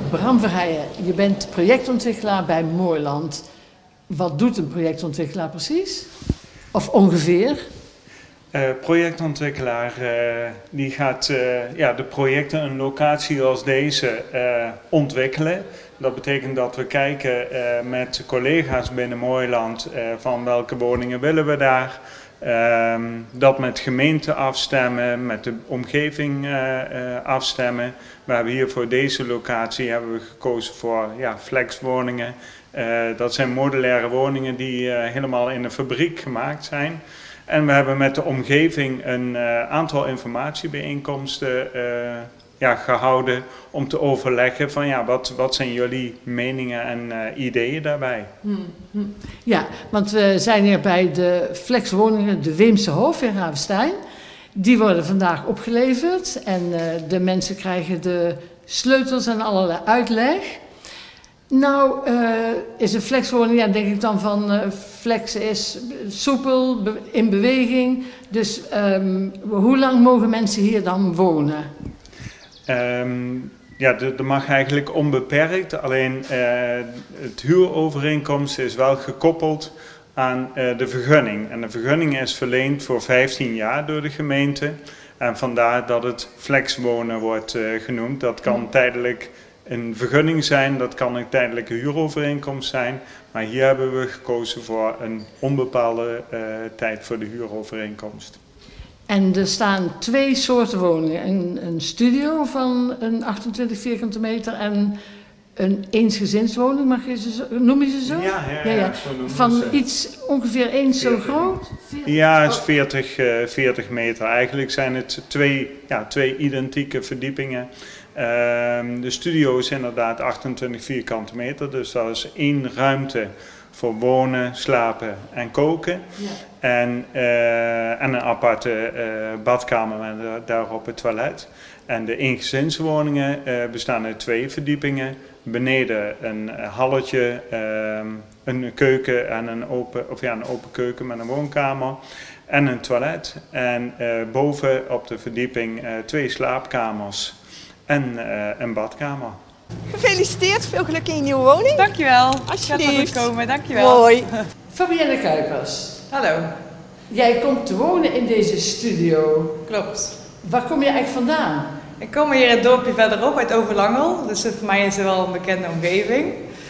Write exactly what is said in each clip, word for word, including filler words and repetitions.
Bram Verheijen, je bent projectontwikkelaar bij Mooiland. Wat doet een projectontwikkelaar precies? Of ongeveer? Uh, projectontwikkelaar uh, die gaat uh, ja, de projecten een locatie als deze uh, ontwikkelen. Dat betekent dat we kijken uh, met collega's binnen Mooiland uh, van welke woningen willen we daar. Uh, dat met gemeenten afstemmen, met de omgeving uh, uh, afstemmen. We hebben hier voor deze locatie hebben we gekozen voor ja, flexwoningen. Uh, dat zijn modulaire woningen die uh, helemaal in een fabriek gemaakt zijn. En we hebben met de omgeving een uh, aantal informatiebijeenkomsten uh, ja, gehouden om te overleggen van ja, wat, wat zijn jullie meningen en uh, ideeën daarbij. Hmm, hmm. Ja, want we zijn hier bij de flexwoningen de Weemse Hof in Ravenstein. Die worden vandaag opgeleverd en uh, de mensen krijgen de sleutels en allerlei uitleg. Nou, uh, is een flexwoning, ja, denk ik dan van uh, flex is soepel, be in beweging. Dus um, hoe lang mogen mensen hier dan wonen? Um, ja, dat mag eigenlijk onbeperkt. Alleen uh, het huurovereenkomst is wel gekoppeld aan uh, de vergunning. En de vergunning is verleend voor vijftien jaar door de gemeente. En vandaar dat het flexwonen wordt uh, genoemd. Dat kan mm. tijdelijk een vergunning zijn, dat kan een tijdelijke huurovereenkomst zijn. Maar hier hebben we gekozen voor een onbepaalde uh, tijd voor de huurovereenkomst. En er staan twee soorten woningen. Een, een studio van een achtentwintig vierkante meter en een eensgezinswoning, mag je ze zo, noem je ze zo? Ja, ja, ja, ja, ja. zo noemen van ze. iets ongeveer eens zo groot? veertig. Ja, het is veertig, uh, veertig meter. Eigenlijk zijn het twee, ja, twee identieke verdiepingen. Uh, de studio is inderdaad achtentwintig vierkante meter, dus dat is één ruimte voor wonen, slapen en koken. Ja. En, uh, en een aparte uh, badkamer met uh, daarop het toilet. En de eengezinswoningen uh, bestaan uit twee verdiepingen. Beneden een halletje, uh, een keuken en een open, of ja, een open keuken met een woonkamer en een toilet. En uh, boven op de verdieping uh, twee slaapkamers en uh, een badkamer. Gefeliciteerd, veel geluk in je nieuwe woning. Dankjewel. Alsjeblieft. Gaat goed komen, dankjewel. Mooi. Fabienne Kuipers. Hallo. Jij komt te wonen in deze studio. Klopt. Waar kom je eigenlijk vandaan? Ik kom hier het dorpje verderop uit Overlangel, dus voor mij is het wel een bekende omgeving.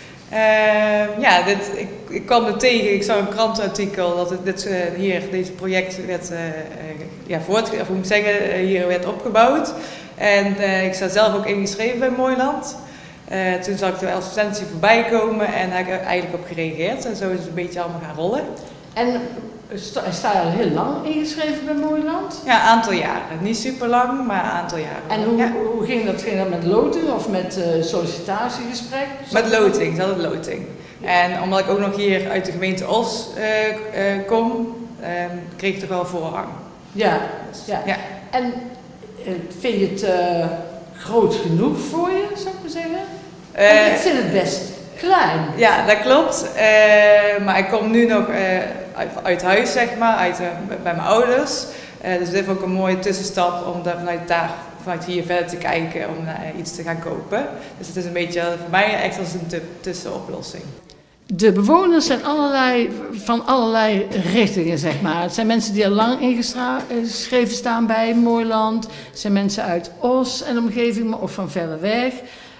Uh, ja, dit, ik, ik kwam er tegen, ik zag een krantenartikel dat het, dit, uh, hier, deze project werd, uh, uh, ja, voort, of hoe moet ik zeggen, uh, hier werd opgebouwd. En uh, ik sta zelf ook ingeschreven bij Mooiland. Uh, toen zag ik de advertentie voorbij komen en daar heb ik eigenlijk op gereageerd. En zo is het een beetje allemaal gaan rollen. En sta, sta je al heel lang ingeschreven bij Mooiland? Ja, een aantal jaren. Niet super lang, maar een aantal jaren. En hoe, ja. hoe ging dat? Ging dat met loting of met uh, sollicitatiegesprek? Met loting, dat is loting. En omdat ik ook nog hier uit de gemeente Os uh, uh, kom, uh, kreeg ik toch wel voorrang. Ja, ja. ja. En uh, vind je het uh, groot genoeg voor je, zou ik maar zeggen? Uh, ik vind het best klein. Ja, dat klopt. Uh, maar ik kom nu nog uh, uit, uit huis, zeg maar, uit, uh, bij mijn ouders. Uh, dus dit is ook een mooie tussenstap om daar vanuit daar, vanuit hier verder te kijken om uh, iets te gaan kopen. Dus het is een beetje voor mij echt als een tussenoplossing. De bewoners zijn allerlei, van allerlei richtingen, zeg maar. Het zijn mensen die al lang ingeschreven staan bij Mooiland. Het zijn mensen uit Os en omgeving, maar ook van verder weg.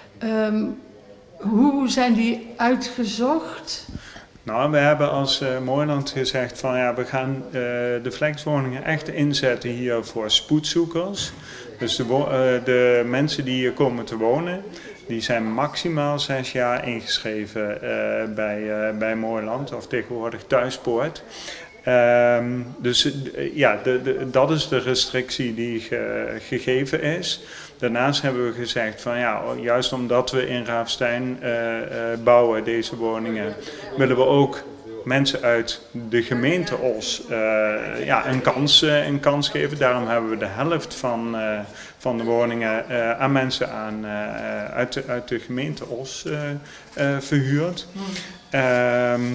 Um, hoe zijn die uitgezocht? Nou, we hebben als uh, Mooiland gezegd van ja, we gaan uh, de flexwoningen echt inzetten hier voor spoedzoekers. Dus de, uh, de mensen die hier komen te wonen, die zijn maximaal zes jaar ingeschreven uh, bij, uh, bij Mooiland of tegenwoordig Thuispoort. Um, dus uh, ja, de, de, dat is de restrictie die ge, gegeven is. Daarnaast hebben we gezegd van ja, juist omdat we in Ravenstein uh, uh, bouwen deze woningen, willen we ook mensen uit de gemeente Os uh, ja, een, kans, uh, een kans geven. Daarom hebben we de helft van, uh, van de woningen uh, aan mensen aan, uh, uit, de, uit de gemeente Os uh, uh, verhuurd. Um,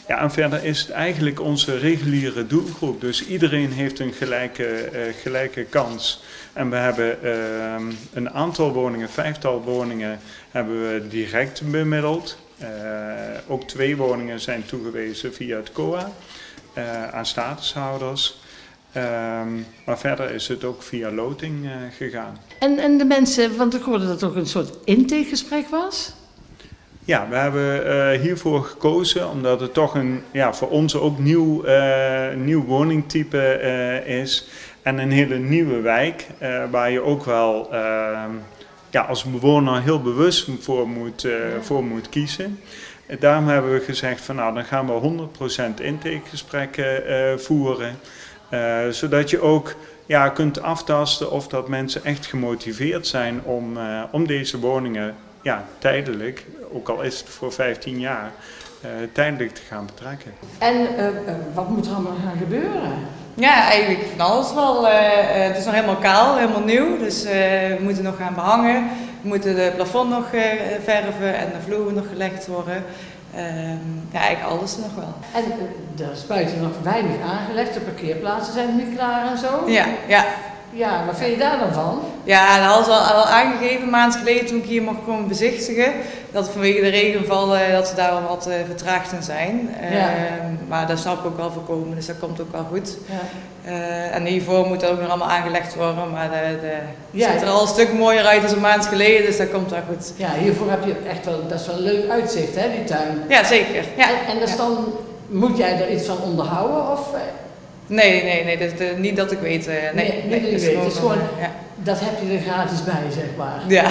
Ja, en verder is het eigenlijk onze reguliere doelgroep. Dus iedereen heeft een gelijke, uh, gelijke kans. En we hebben uh, een aantal woningen, vijftal woningen, hebben we direct bemiddeld. Uh, ook twee woningen zijn toegewezen via het C O A uh, aan statushouders. Um, maar verder is het ook via loting uh, gegaan. En, en de mensen, want ik hoorde dat het ook een soort intakegesprek was? Ja, we hebben uh, hiervoor gekozen omdat het toch een, ja, voor ons ook nieuw, uh, nieuw woningtype uh, is. En een hele nieuwe wijk uh, waar je ook wel uh, ja, als bewoner heel bewust voor moet, uh, voor moet kiezen. En daarom hebben we gezegd van nou dan gaan we honderd procent intakegesprekken uh, voeren. Uh, zodat je ook ja, kunt aftasten of dat mensen echt gemotiveerd zijn om, uh, om deze woningen ja, tijdelijk, ook al is het voor vijftien jaar, uh, tijdelijk te gaan betrekken. En uh, uh, wat moet er allemaal gaan gebeuren? Ja, eigenlijk van alles wel. Uh, uh, het is nog helemaal kaal, helemaal nieuw, dus uh, we moeten nog gaan behangen. We moeten de plafond nog uh, verven en de vloer nog gelegd worden. Uh, ja, eigenlijk alles nog wel. En uh, er is buiten nog weinig aangelegd, de parkeerplaatsen zijn nu klaar en zo? Ja, ja. Ja, wat vind je daar dan van? Ja, dat hadden ze al, al aangegeven een maand geleden toen ik hier mocht komen bezichtigen. Dat vanwege de regenvallen dat ze daar wel wat uh, vertraagd in zijn. Uh, ja. Maar dat snap ik ook wel voorkomen, dus dat komt ook wel goed. Ja. Uh, en hiervoor moet er ook nog allemaal aangelegd worden, maar het ja. ziet er al een stuk mooier uit dan een maand geleden, dus dat komt wel goed. Ja, hiervoor heb je echt wel best wel een leuk uitzicht, hè, die tuin. Ja, zeker. Ja. En, en dus dan, moet jij er iets van onderhouden? Of? Nee, nee, nee, dat, uh, niet dat ik weet. Uh, nee, nee, nee, nee, dat, weet. Het is gewoon, uh, ja. Dat heb je er gratis bij, zeg maar. Ja.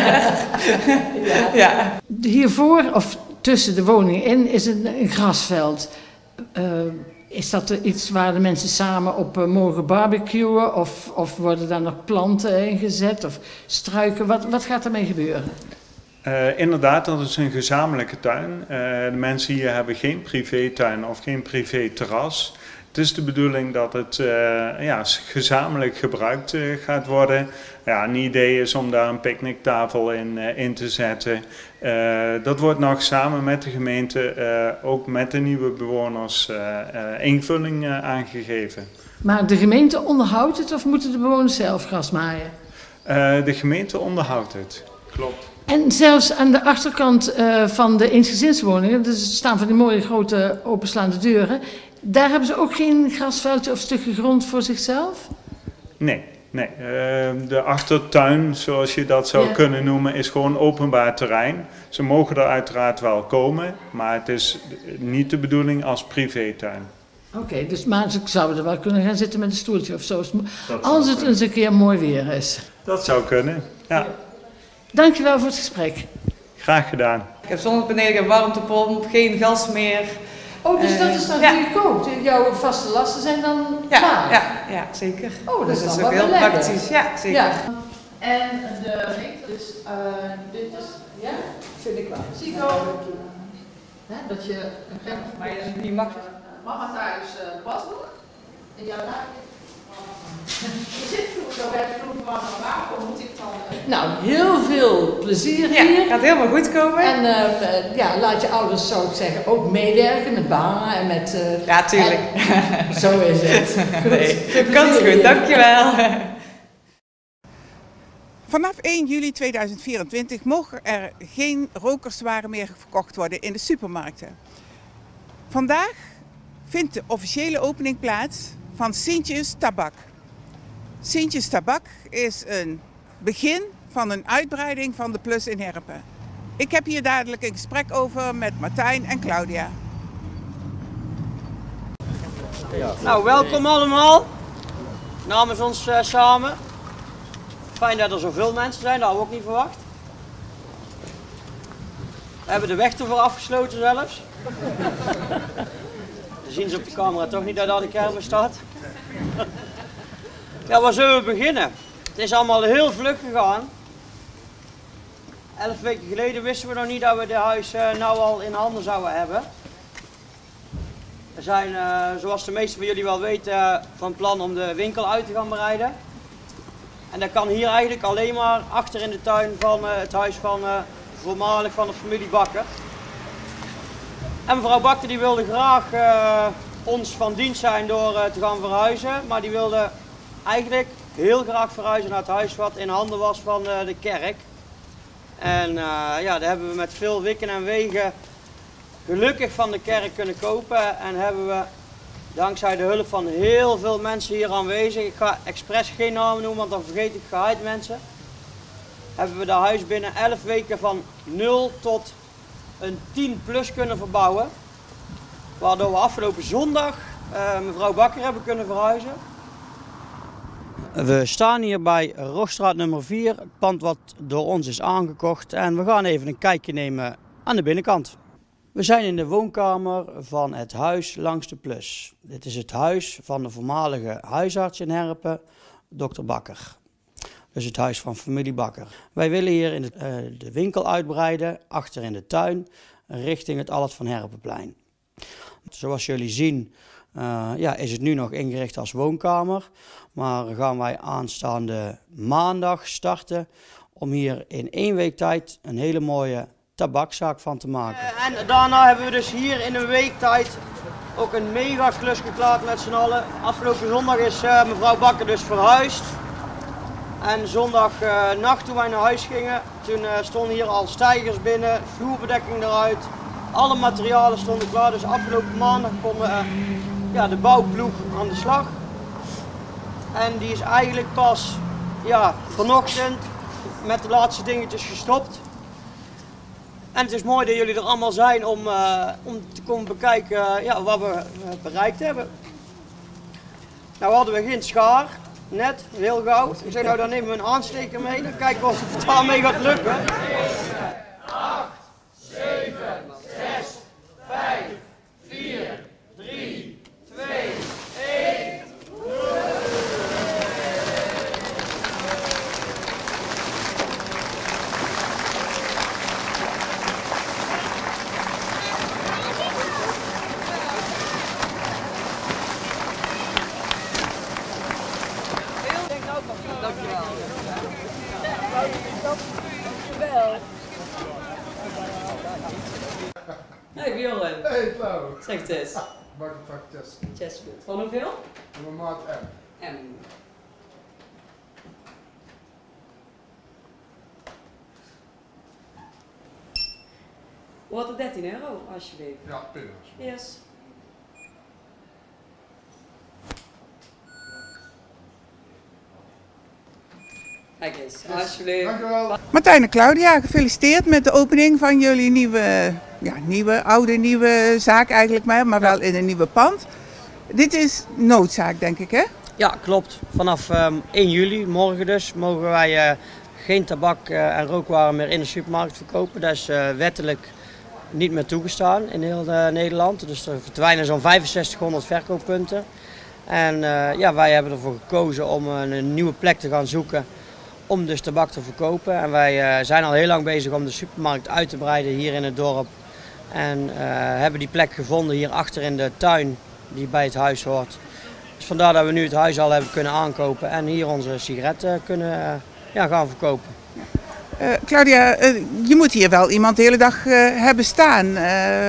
ja. ja. Hiervoor, of tussen de woningen in, is een, een grasveld. Uh, is dat er iets waar de mensen samen op uh, mogen barbecuen? Of, of worden daar nog planten ingezet? Of struiken? Wat, wat gaat ermee gebeuren? Uh, inderdaad, dat is een gezamenlijke tuin. Uh, de mensen hier hebben geen privétuin of geen privéterras. Het is de bedoeling dat het uh, ja, gezamenlijk gebruikt uh, gaat worden. Ja, een idee is om daar een picknicktafel in, uh, in te zetten. Uh, dat wordt nog samen met de gemeente, uh, ook met de nieuwe bewoners, uh, uh, invulling uh, aangegeven. Maar de gemeente onderhoudt het of moeten de bewoners zelf gras maaien? Uh, de gemeente onderhoudt het, klopt. En zelfs aan de achterkant uh, van de eensgezinswoningen, dus er staan van die mooie grote openslaande deuren, daar hebben ze ook geen grasveldje of stukje grond voor zichzelf? Nee, nee. Uh, de achtertuin, zoals je dat zou ja. kunnen noemen, is gewoon openbaar terrein. Ze mogen er uiteraard wel komen, maar het is niet de bedoeling als privétuin. Oké, okay, dus maar ze zouden er wel kunnen gaan zitten met een stoeltje of zo, als het eens een keer mooi weer is. Dat zou kunnen, ja. ja. Dankjewel voor het gesprek. Graag gedaan. Ik heb zonnepanelen, ik heb warmtepomp, geen gas meer. Oh, dus uh, dat is dan ja. goedkoop. Jouw vaste lasten zijn dan ja, klaar? Ja, ja, zeker. Oh, dat, dus is, dat is ook heel lekker. praktisch. Ja, zeker. Ja. En de dus uh, dit is, ja, vind ik wel. Zico. Ja, dat je een gem maar je is niet makkelijk. Mama thuis uh, pasboek. En jouw naam. Je zit vroeger bij de vroeger van waar moet ik dan? Uh... Nou, heel veel plezier ja, hier. Het gaat helemaal goed komen. En uh, ja, laat je ouders, zou ik zeggen, ook meewerken met banen en met... Uh, ja, tuurlijk. En, zo is het. Goed. Nee, komt goed, dankjewel. Vanaf één juli tweeduizend vierentwintig mogen er geen rokerswaren meer verkocht worden in de supermarkten. Vandaag vindt de officiële opening plaats van Sintjes Tabak. Sintjes Tabak is een begin van een uitbreiding van de Plus in Herpen. Ik heb hier dadelijk een gesprek over met Martijn en Claudia. Nou, welkom allemaal namens ons uh, samen. Fijn dat er zoveel mensen zijn, dat hadden we ook niet verwacht. We hebben de weg ervoor afgesloten zelfs. Dan zien ze op de camera toch niet dat daar de kermis staat. Ja, waar zullen we beginnen? Het is allemaal heel vlug gegaan. Elf weken geleden wisten we nog niet dat we dit huis uh, nou al in handen zouden hebben. We zijn, uh, zoals de meesten van jullie wel weten, uh, van plan om de winkel uit te gaan breiden. En dat kan hier eigenlijk alleen maar achter in de tuin van uh, het huis van uh, voormalig van de familie Bakker. En mevrouw Bakker die wilde graag uh, ons van dienst zijn door uh, te gaan verhuizen. Maar die wilde eigenlijk heel graag verhuizen naar het huis wat in handen was van uh, de kerk. En uh, ja, daar hebben we met veel wikken en wegen gelukkig van de kerk kunnen kopen. En hebben we dankzij de hulp van heel veel mensen hier aanwezig, ik ga expres geen namen noemen, want dan vergeet ik geheid mensen. Hebben we dat huis binnen elf weken van nul tot een tien plus kunnen verbouwen. Waardoor we afgelopen zondag uh, mevrouw Bakker hebben kunnen verhuizen. We staan hier bij Rogstraat nummer vier, het pand wat door ons is aangekocht. En we gaan even een kijkje nemen aan de binnenkant. We zijn in de woonkamer van het huis langs de Plus. Dit is het huis van de voormalige huisarts in Herpen, dokter Bakker. Dus het huis van familie Bakker. Wij willen hier in de, uh, de winkel uitbreiden, achter in de tuin, richting het Allert van Herpenplein. Zoals jullie zien uh, ja, is het nu nog ingericht als woonkamer. Maar gaan wij aanstaande maandag starten om hier in één week tijd een hele mooie tabakzaak van te maken. En daarna hebben we dus hier in een week tijd ook een mega klus geklaard met z'n allen. Afgelopen zondag is uh, mevrouw Bakker dus verhuisd. En zondagnacht uh, toen wij naar huis gingen, toen uh, stonden hier al stijgers binnen, vloerbedekking eruit. Alle materialen stonden klaar, dus afgelopen maandag kon uh, ja, de bouwploeg aan de slag. En die is eigenlijk pas ja, vanochtend met de laatste dingetjes gestopt. En het is mooi dat jullie er allemaal zijn om, uh, om te komen bekijken uh, ja, wat we uh, bereikt hebben. Nou hadden we geen schaar, net, heel gauw. Ik zeg nou dan nemen we een aansteker mee, dan kijken we of het daarmee gaat lukken. acht, zeven, zes, vijf, vier, drie, twee, één. Hey Bjorn. Hey Klauw. Zeg het eens. Mag ik pak Chesterfield? Chesterfield. Van hoeveel? Van mijn maat M. M. Wat de dertien euro alsjeblieft. Ja, pinnen. Yes. Kijk eens, alsjeblieft. Dankjewel. Martijn en Claudia, gefeliciteerd met de opening van jullie nieuwe, ja, nieuwe, oude, nieuwe zaak eigenlijk maar, maar wel in een nieuwe pand. Dit is noodzaak, denk ik, hè? Ja, klopt. Vanaf um, één juli, morgen dus, mogen wij uh, geen tabak uh, en rookwaren meer in de supermarkt verkopen. Dat is uh, wettelijk niet meer toegestaan in heel uh, Nederland. Dus er verdwijnen zo'n vijfenzestighonderd verkooppunten. En uh, ja, wij hebben ervoor gekozen om een, een nieuwe plek te gaan zoeken om dus tabak te verkopen. En wij uh, zijn al heel lang bezig om de supermarkt uit te breiden hier in het dorp. En uh, hebben die plek gevonden hier achter in de tuin die bij het huis hoort. Dus vandaar dat we nu het huis al hebben kunnen aankopen en hier onze sigaretten kunnen uh, ja, gaan verkopen. Uh, Claudia, uh, je moet hier wel iemand de hele dag uh, hebben staan. Uh,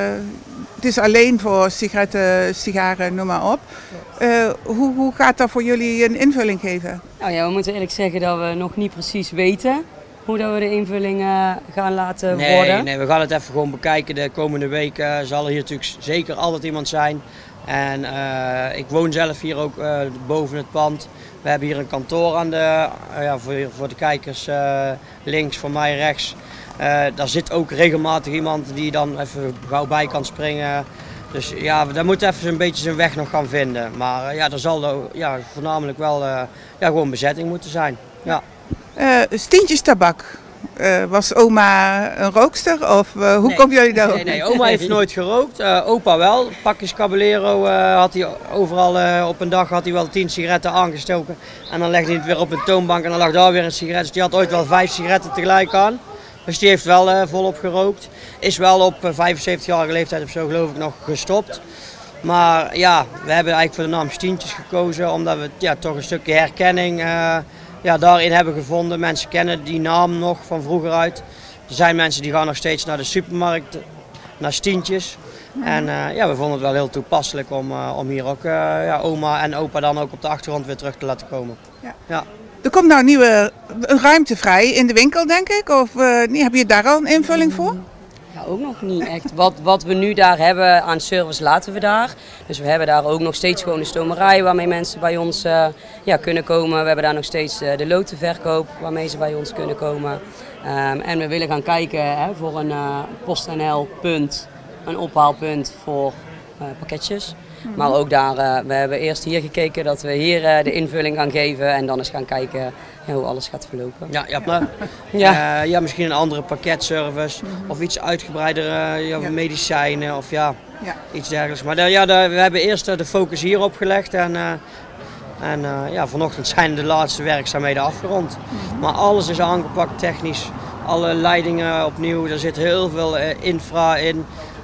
het is alleen voor sigaretten, sigaren, noem maar op. Uh, hoe, hoe gaat dat voor jullie een invulling geven? Nou ja, we moeten eerlijk zeggen dat we nog niet precies weten hoe dat we de invulling uh, gaan laten nee, worden. Nee, we gaan het even gewoon bekijken. De komende weken zal er hier natuurlijk zeker altijd iemand zijn. En uh, ik woon zelf hier ook uh, boven het pand. We hebben hier een kantoor aan de, uh, ja, voor, voor de kijkers uh, links, voor mij rechts. Uh, daar zit ook regelmatig iemand die dan even gauw bij kan springen. Dus ja, daar moet even een beetje zijn weg nog gaan vinden. Maar uh, ja, er zal ja, voornamelijk wel uh, ja, gewoon bezetting moeten zijn. Ja. Uh, Stientjes tabak. Uh, was oma een rookster of uh, hoe nee, komen jullie daarop? Nee, nee, oma heeft nooit gerookt. Uh, opa wel. Pakjes Caballero uh, had hij overal uh, op een dag had hij wel tien sigaretten aangestoken. En dan legde hij het weer op een toonbank en dan lag daar weer een sigaret. Dus die had ooit wel vijf sigaretten tegelijk aan. Dus die heeft wel uh, volop gerookt. Is wel op uh, vijfenzeventigjarige leeftijd of zo geloof ik nog gestopt. Maar ja, we hebben eigenlijk voor de naam Stientjes gekozen omdat we ja, toch een stukje herkenning uh, ja, daarin hebben gevonden. Mensen kennen die naam nog van vroeger uit. Er zijn mensen die gaan nog steeds naar de supermarkt, naar Stientjes. Mm. En uh, ja, we vonden het wel heel toepasselijk om, uh, om hier ook uh, ja, oma en opa dan ook op de achtergrond weer terug te laten komen. Ja. Ja. Er komt nou nieuwe ruimte vrij in de winkel, denk ik. Of uh, heb je daar al een invulling voor? Ja, ook nog niet echt. Wat, wat we nu daar hebben aan service laten we daar. Dus we hebben daar ook nog steeds gewoon de stomerij waarmee mensen bij ons uh, ja, kunnen komen. We hebben daar nog steeds uh, de lotenverkoop waarmee ze bij ons kunnen komen. Um, en we willen gaan kijken hè, voor een uh, PostNL punt, een ophaalpunt voor uh, pakketjes. Mm-hmm. Maar ook daar, uh, we hebben eerst hier gekeken dat we hier uh, de invulling gaan geven en dan eens gaan kijken ja, hoe alles gaat verlopen. Ja, ja, nou, ja. Uh, ja, misschien een andere pakketservice mm-hmm. of iets uitgebreidere uh, ja, ja. medicijnen of ja, ja. iets dergelijks. Maar uh, ja, de, we hebben eerst uh, de focus hierop gelegd en, uh, en uh, ja, vanochtend zijn de laatste werkzaamheden afgerond. Mm-hmm. Maar alles is aangepakt technisch, alle leidingen opnieuw, er zit heel veel uh, infra in.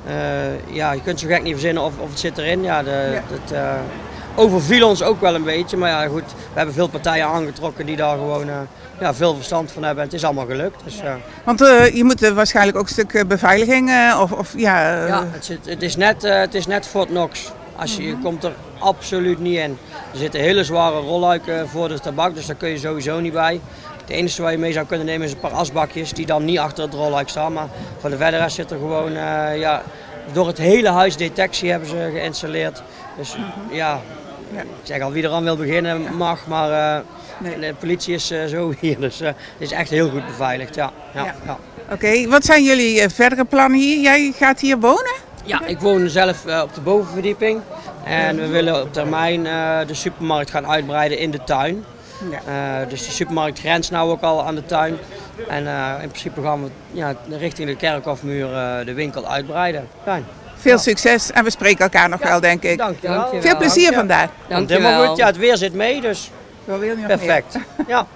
Uh, ja, je kunt zo gek niet verzinnen of, of het zit erin. Ja, de, ja. Het uh, overviel ons ook wel een beetje, maar ja goed, we hebben veel partijen aangetrokken die daar gewoon uh, ja, veel verstand van hebben en het is allemaal gelukt. Dus, uh, Want uh, je moet uh, waarschijnlijk ook een stuk uh, beveiliging uh, of, of ja... Uh... Ja, het, zit, het, is net, uh, het is net Fort Knox. Als je, je komt er absoluut niet in. Er zitten hele zware rolluiken voor de tabak, dus daar kun je sowieso niet bij. Het enige waar je mee zou kunnen nemen is een paar asbakjes die dan niet achter het rolluik staan. Maar voor de verder zit er gewoon, uh, ja, door het hele huis detectie hebben ze geïnstalleerd. Dus mm-hmm. ja, ja, ik zeg al, wie eraan wil beginnen mag, maar uh, nee. de politie is uh, zo hier. Dus uh, het is echt heel goed beveiligd, ja. ja, ja. ja. Oké, okay, wat zijn jullie uh, verdere plannen hier? Jij gaat hier wonen? Ja, ik woon zelf uh, op de bovenverdieping. En we willen op termijn uh, de supermarkt gaan uitbreiden in de tuin. Ja. Uh, dus de supermarkt grenst nou ook al aan de tuin. En uh, in principe gaan we ja, richting de Kerkhofmuur uh, de winkel uitbreiden. Fijn. Veel ja. succes en we spreken elkaar nog ja. wel, denk ik. Dank je wel. Veel plezier Dank vandaag. Dank je wel. Goed. Ja, het weer zit mee, dus perfect. Ja.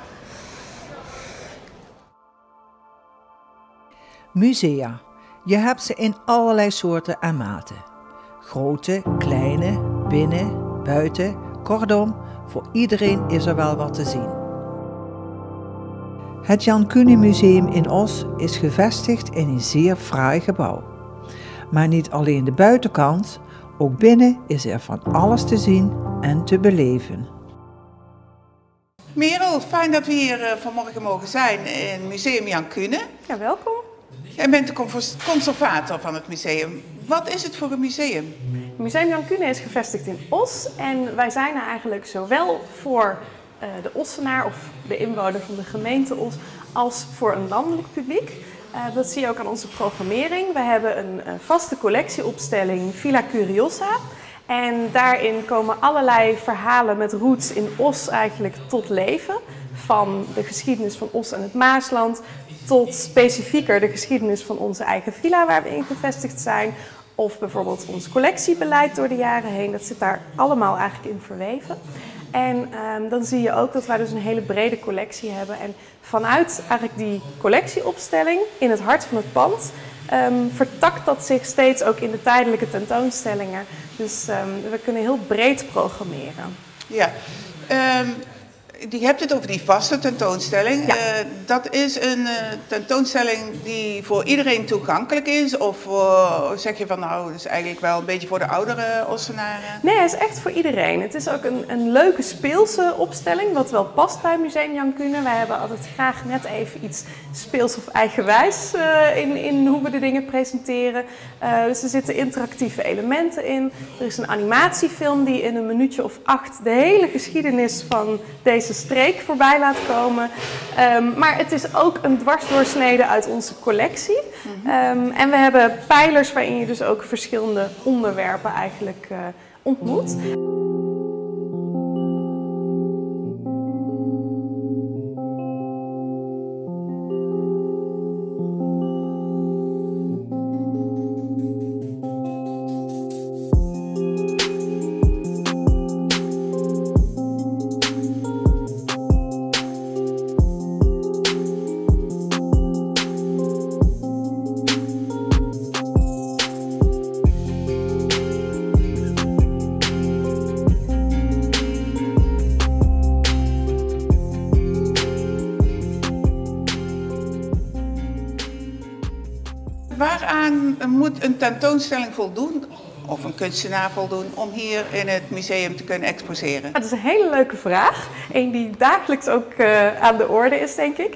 Musea. Je hebt ze in allerlei soorten en maten. Grote, kleine, binnen, buiten, kortom, voor iedereen is er wel wat te zien. Het Jan Kuene Museum in Oss is gevestigd in een zeer fraai gebouw. Maar niet alleen de buitenkant, ook binnen is er van alles te zien en te beleven. Merel, fijn dat we hier vanmorgen mogen zijn in Museum Jan Kuene. Ja, welkom. Jij bent de conservator van het museum. Wat is het voor een museum? Het Museum Jan Kuene is gevestigd in Oss en wij zijn er eigenlijk zowel voor uh, de Ossenaar of de inwoner van de gemeente Oss als voor een landelijk publiek. Uh, dat zie je ook aan onze programmering. We hebben een uh, vaste collectieopstelling Villa Curiosa. En daarin komen allerlei verhalen met roots in Oss eigenlijk tot leven. Van de geschiedenis van Oss en het Maasland tot specifieker de geschiedenis van onze eigen villa waar we in gevestigd zijn. Of bijvoorbeeld ons collectiebeleid door de jaren heen. Dat zit daar allemaal eigenlijk in verweven. En um, dan zie je ook dat wij dus een hele brede collectie hebben. En vanuit eigenlijk die collectieopstelling in het hart van het pand um, vertakt dat zich steeds ook in de tijdelijke tentoonstellingen. Dus um, we kunnen heel breed programmeren. Ja, um, je hebt het over die vaste tentoonstelling. Ja. Uh, dat is een uh, tentoonstelling die voor iedereen toegankelijk is? Of uh, zeg je van nou, dat is eigenlijk wel een beetje voor de oudere Ossenaren? Nee, het is echt voor iedereen. Het is ook een, een leuke speelse opstelling, wat wel past bij Museum Jan Kuene. Wij hebben altijd graag net even iets speels of eigenwijs uh, in, in hoe we de dingen presenteren. Uh, dus er zitten interactieve elementen in. Er is een animatiefilm die in een minuutje of acht de hele geschiedenis van deze streek voorbij laat komen. Um, maar het is ook een dwarsdoorsnede uit onze collectie. Mm-hmm. um, en we hebben pijlers waarin je dus ook verschillende onderwerpen eigenlijk uh, ontmoet. moet een tentoonstelling voldoen, of een kunstenaar voldoen, om hier in het museum te kunnen exposeren? Dat is een hele leuke vraag. Eén die dagelijks ook uh, aan de orde is, denk ik.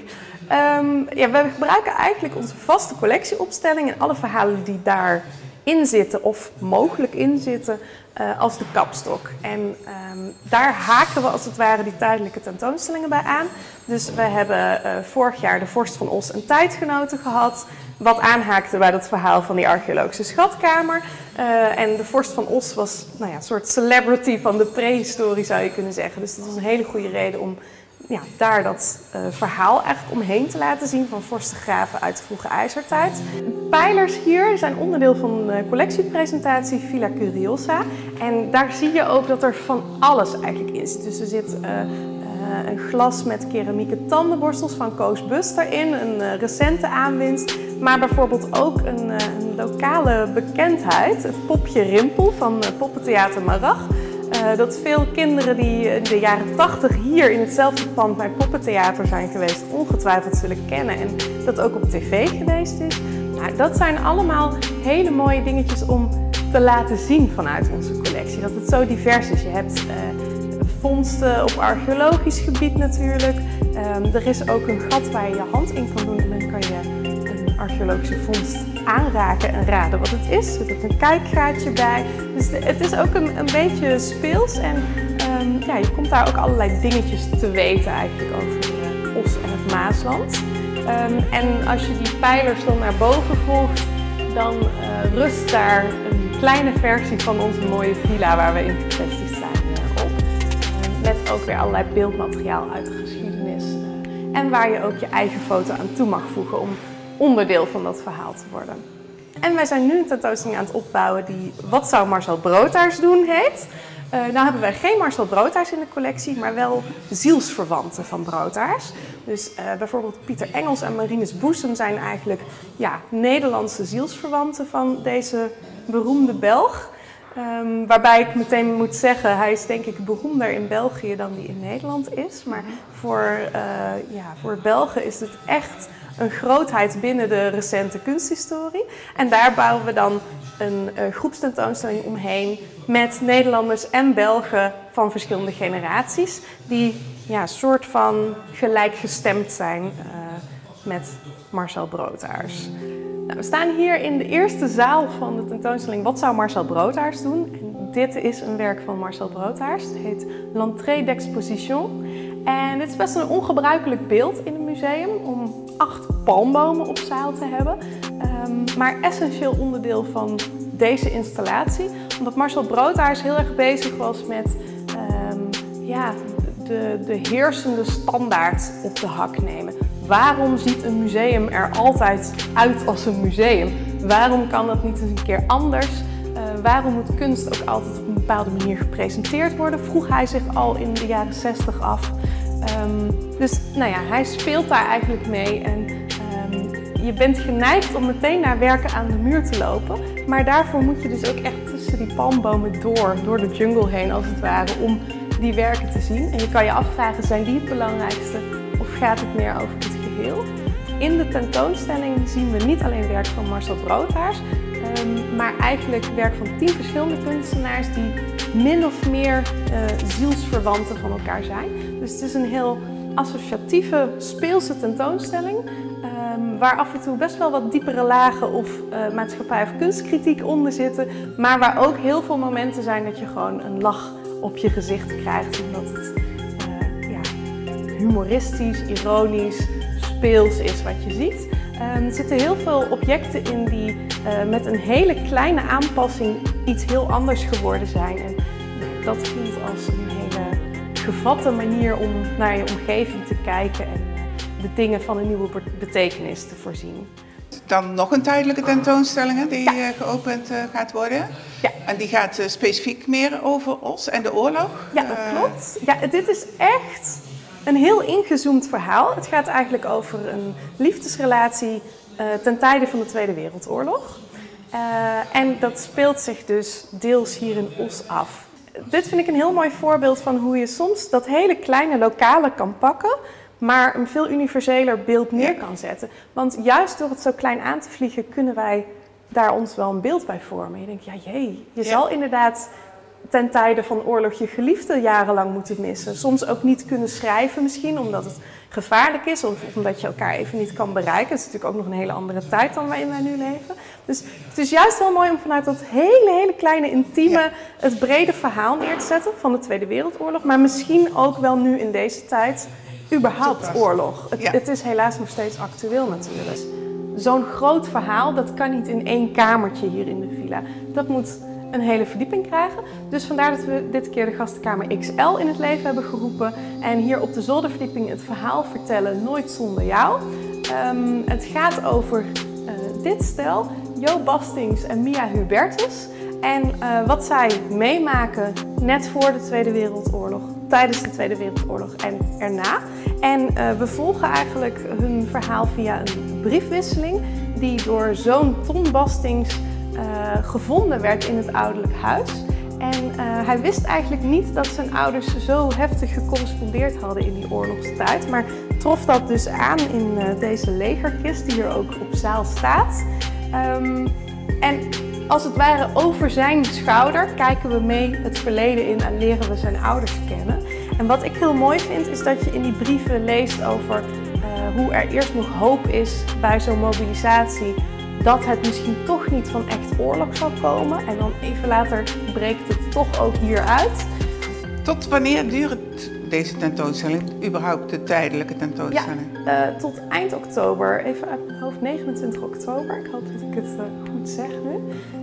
Um, ja, we gebruiken eigenlijk onze vaste collectieopstelling en alle verhalen die daarin zitten of mogelijk in zitten uh, als de kapstok. En um, daar haken we als het ware die tijdelijke tentoonstellingen bij aan. Dus we hebben uh, vorig jaar de Vorst van Os en Tijdgenoten gehad, wat aanhaakte bij dat verhaal van die archeologische schatkamer. Uh, en de Vorst van Os was nou ja, een soort celebrity van de prehistorie, zou je kunnen zeggen. Dus dat was een hele goede reden om ja, daar dat uh, verhaal eigenlijk omheen te laten zien van vorstengraven uit de vroege ijzertijd. De pijlers hier zijn onderdeel van de collectiepresentatie Villa Curiosa. En daar zie je ook dat er van alles eigenlijk in zit. Dus er zit uh, uh, een glas met keramieke tandenborstels van Koos Buster in, een uh, recente aanwinst. Maar bijvoorbeeld ook een, uh, een lokale bekendheid, het popje Rimpel van uh, Poppentheater Marag. Uh, dat veel kinderen die in de jaren tachtig hier in hetzelfde pand bij Poppentheater zijn geweest, ongetwijfeld zullen kennen en dat ook op tv geweest is. Nou, dat zijn allemaal hele mooie dingetjes om te laten zien vanuit onze collectie. Dat het zo divers is. Je hebt uh, vondsten op archeologisch gebied natuurlijk. Um, er is ook een gat waar je je hand in kan doen en dan kan je een archeologische vondst aanraken en raden wat het is. Er zit ook een kijkgaatje bij. Dus de, het is ook een, een beetje speels en um, ja, je komt daar ook allerlei dingetjes te weten eigenlijk over uh, Os en het Maasland. Um, en als je die pijlers dan naar boven volgt, dan uh, rust daar een kleine versie van onze mooie villa waar we in gevestigd zijn uh, op. Uh, met ook weer allerlei beeldmateriaal uit de geschiedenis. Uh, en waar je ook je eigen foto aan toe mag voegen om onderdeel van dat verhaal te worden. En wij zijn nu een tentoonstelling aan het opbouwen die Wat zou Marcel Broodhuis doen heet. Uh, nou hebben wij geen Marcel Broodhuis in de collectie, maar wel zielsverwanten van Broodhuis. Dus uh, bijvoorbeeld Pieter Engels en Marinus Boesem zijn eigenlijk ja, Nederlandse zielsverwanten van deze beroemde Belg. Um, waarbij ik meteen moet zeggen, hij is denk ik beroemder in België dan die in Nederland is. Maar voor, uh, ja, voor Belgen is het echt een grootheid binnen de recente kunsthistorie. En daar bouwen we dan een uh, groepstentoonstelling omheen met Nederlanders en Belgen van verschillende generaties. Die ja, soort van gelijkgestemd zijn uh, met Marcel Broodhuis. Nou, we staan hier in de eerste zaal van de tentoonstelling Wat zou Marcel Broodhuis doen? En dit is een werk van Marcel Broodhuis. Het heet L'entrée d'exposition. En dit is best een ongebruikelijk beeld in een museum om acht palmbomen op zaal te hebben. Um, maar essentieel onderdeel van deze installatie. Omdat Marcel Broodhuis heel erg bezig was met um, ja, de, de heersende standaard op de hak nemen. Waarom ziet een museum er altijd uit als een museum? Waarom kan dat niet eens een keer anders? Uh, waarom moet kunst ook altijd op een bepaalde manier gepresenteerd worden? Vroeg hij zich al in de jaren zestig af. Um, dus nou ja, hij speelt daar eigenlijk mee en um, je bent geneigd om meteen naar werken aan de muur te lopen. Maar daarvoor moet je dus ook echt tussen die palmbomen door, door de jungle heen als het ware, om die werken te zien. En je kan je afvragen, zijn die het belangrijkste of gaat het meer over het geheel? In de tentoonstelling zien we niet alleen werk van Marcel Broodhuis, um, maar eigenlijk werk van tien verschillende kunstenaars die min of meer uh, zielsverwanten van elkaar zijn. Dus het is een heel associatieve, speelse tentoonstelling, um, waar af en toe best wel wat diepere lagen of uh, maatschappij- of kunstkritiek onder zitten, maar waar ook heel veel momenten zijn dat je gewoon een lach op je gezicht krijgt, omdat het uh, ja, humoristisch, ironisch, speels is wat je ziet. Um, er zitten heel veel objecten in die uh, met een hele kleine aanpassing iets heel anders geworden zijn. En uh, dat voelt als een hele gevatte manier om naar je omgeving te kijken en de dingen van een nieuwe betekenis te voorzien. Dan nog een tijdelijke tentoonstelling hè, die ja. uh, geopend uh, gaat worden. Ja. En die gaat uh, specifiek meer over Os en de oorlog. Ja, dat uh, klopt. Ja, dit is echt een heel ingezoomd verhaal. Het gaat eigenlijk over een liefdesrelatie uh, ten tijde van de Tweede Wereldoorlog. Uh, en dat speelt zich dus deels hier in Os af. Dit vind ik een heel mooi voorbeeld van hoe je soms dat hele kleine lokale kan pakken, maar een veel universeler beeld neer kan zetten. Want juist door het zo klein aan te vliegen kunnen wij daar ons wel een beeld bij vormen. Je denkt, ja jee, je Ja. zal inderdaad ten tijde van oorlog je geliefde jarenlang moeten missen. Soms ook niet kunnen schrijven misschien, omdat het gevaarlijk is. Of omdat je elkaar even niet kan bereiken. Het is natuurlijk ook nog een hele andere tijd dan waarin wij nu leven. Dus het is juist heel mooi om vanuit dat hele, hele kleine, intieme, ja. het brede verhaal neer te zetten van de Tweede Wereldoorlog. Maar misschien ook wel nu in deze tijd überhaupt oorlog. Het, ja. het is helaas nog steeds actueel natuurlijk. Dus zo'n groot verhaal, dat kan niet in één kamertje hier in de villa. Dat moet een hele verdieping krijgen. Dus vandaar dat we dit keer de gastenkamer X L in het leven hebben geroepen. En hier op de zolderverdieping het verhaal vertellen Nooit zonder jou. Um, het gaat over uh, dit stel, Jo Bastings en Mia Hubertus. En uh, wat zij meemaken net voor de Tweede Wereldoorlog, tijdens de Tweede Wereldoorlog en erna. En uh, we volgen eigenlijk hun verhaal via een briefwisseling die door zoon Ton Bastings Uh, gevonden werd in het ouderlijk huis. En uh, hij wist eigenlijk niet dat zijn ouders zo heftig gecorrespondeerd hadden in die oorlogstijd. Maar trof dat dus aan in uh, deze legerkist die hier ook op zaal staat. Um, en als het ware over zijn schouder kijken we mee het verleden in en leren we zijn ouders kennen. En wat ik heel mooi vind is dat je in die brieven leest over uh, hoe er eerst nog hoop is bij zo'n mobilisatie. Dat het misschien toch niet van echt oorlog zal komen. En dan even later breekt het toch ook hier uit. Tot wanneer duurt deze tentoonstelling? Überhaupt de tijdelijke tentoonstelling? Ja, uh, tot eind oktober. Even uit mijn hoofd, negenentwintig oktober. Ik hoop dat ik het uh, goed zeg nu.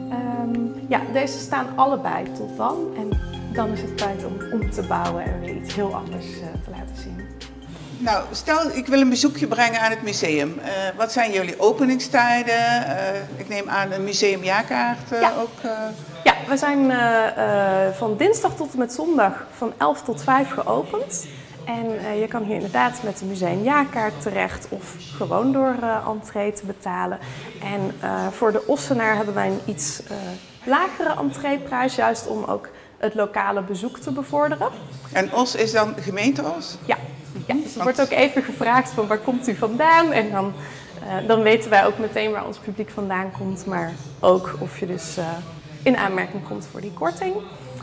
Um, ja, deze staan allebei tot dan. En dan is het tijd om om te bouwen en weer iets heel anders uh, te laten zien. Nou, stel ik wil een bezoekje brengen aan het museum. Uh, wat zijn jullie openingstijden? Uh, ik neem aan een museumjaarkaart uh, ja. ook. Uh... Ja, we zijn uh, uh, van dinsdag tot en met zondag van elf tot vijf geopend. En uh, je kan hier inderdaad met de museumjaarkaart terecht of gewoon door uh, entree te betalen. En uh, voor de Ossenaar hebben wij een iets uh, lagere entreeprijs, juist om ook het lokale bezoek te bevorderen. En Os is dan gemeente Os? Ja. Ja, dus er wordt ook even gevraagd van waar komt u vandaan en dan, uh, dan weten wij ook meteen waar ons publiek vandaan komt, maar ook of je dus uh, in aanmerking komt voor die korting.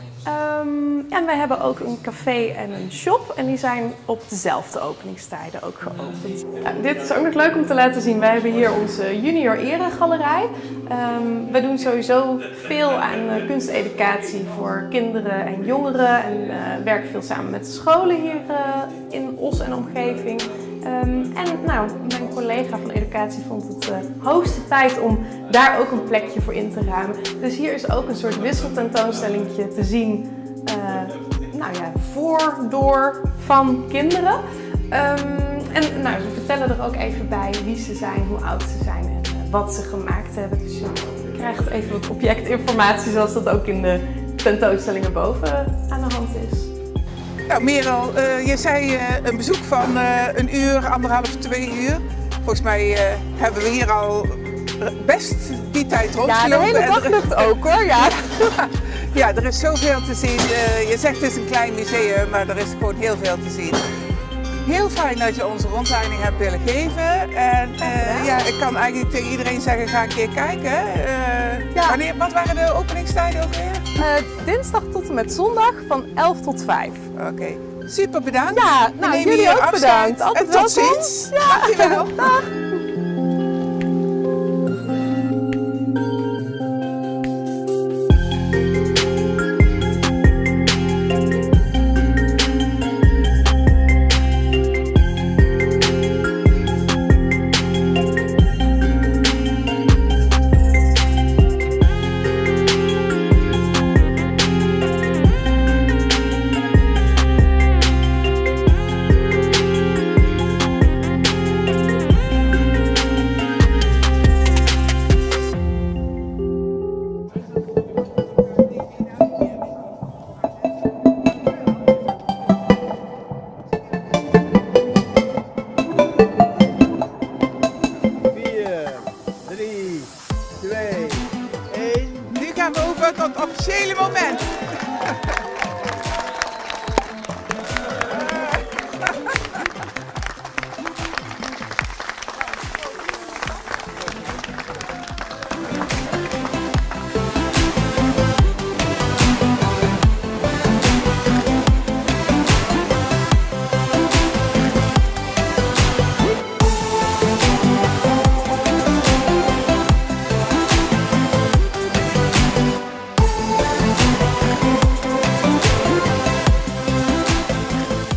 Um, en wij hebben ook een café en een shop en die zijn op dezelfde openingstijden ook geopend. Nou, dit is ook nog leuk om te laten zien. Wij hebben hier onze junior eregalerij. Um, we doen sowieso veel aan uh, kunsteducatie voor kinderen en jongeren en uh, werken veel samen met de scholen hier uh, in Os en omgeving. Um, en nou, mijn collega van educatie vond het uh, hoogste tijd om daar ook een plekje voor in te ruimen. Dus hier is ook een soort wisseltentoonstellingje te zien, uh, nou ja, voor, door, van kinderen. Um, en nou, ze vertellen er ook even bij wie ze zijn, hoe oud ze zijn en uh, wat ze gemaakt hebben. Dus je krijgt even wat objectinformatie zoals dat ook in de tentoonstellingen boven aan de hand is. Nou, Merel, uh, je zei uh, een bezoek van uh, een uur, anderhalf, twee uur. Volgens mij uh, hebben we hier al best die tijd rondgelopen. Ja, de hele dag lukt ook hoor. Ja. Ja, er is zoveel te zien. Uh, je zegt het is een klein museum, maar er is gewoon heel veel te zien. Heel fijn dat je onze rondleiding hebt willen geven. En uh, ja, ik kan eigenlijk tegen iedereen zeggen, ga een keer kijken. Uh, ja. Wanneer, wat waren de openingstijden ook weer? Uh, dinsdag tot en met zondag van elf tot vijf. Oké, okay. Super bedankt. Ja, nou, jullie ook afstand. Bedankt. Altijd en tot welkom. ziens. Ja. Dankjewel. Dag.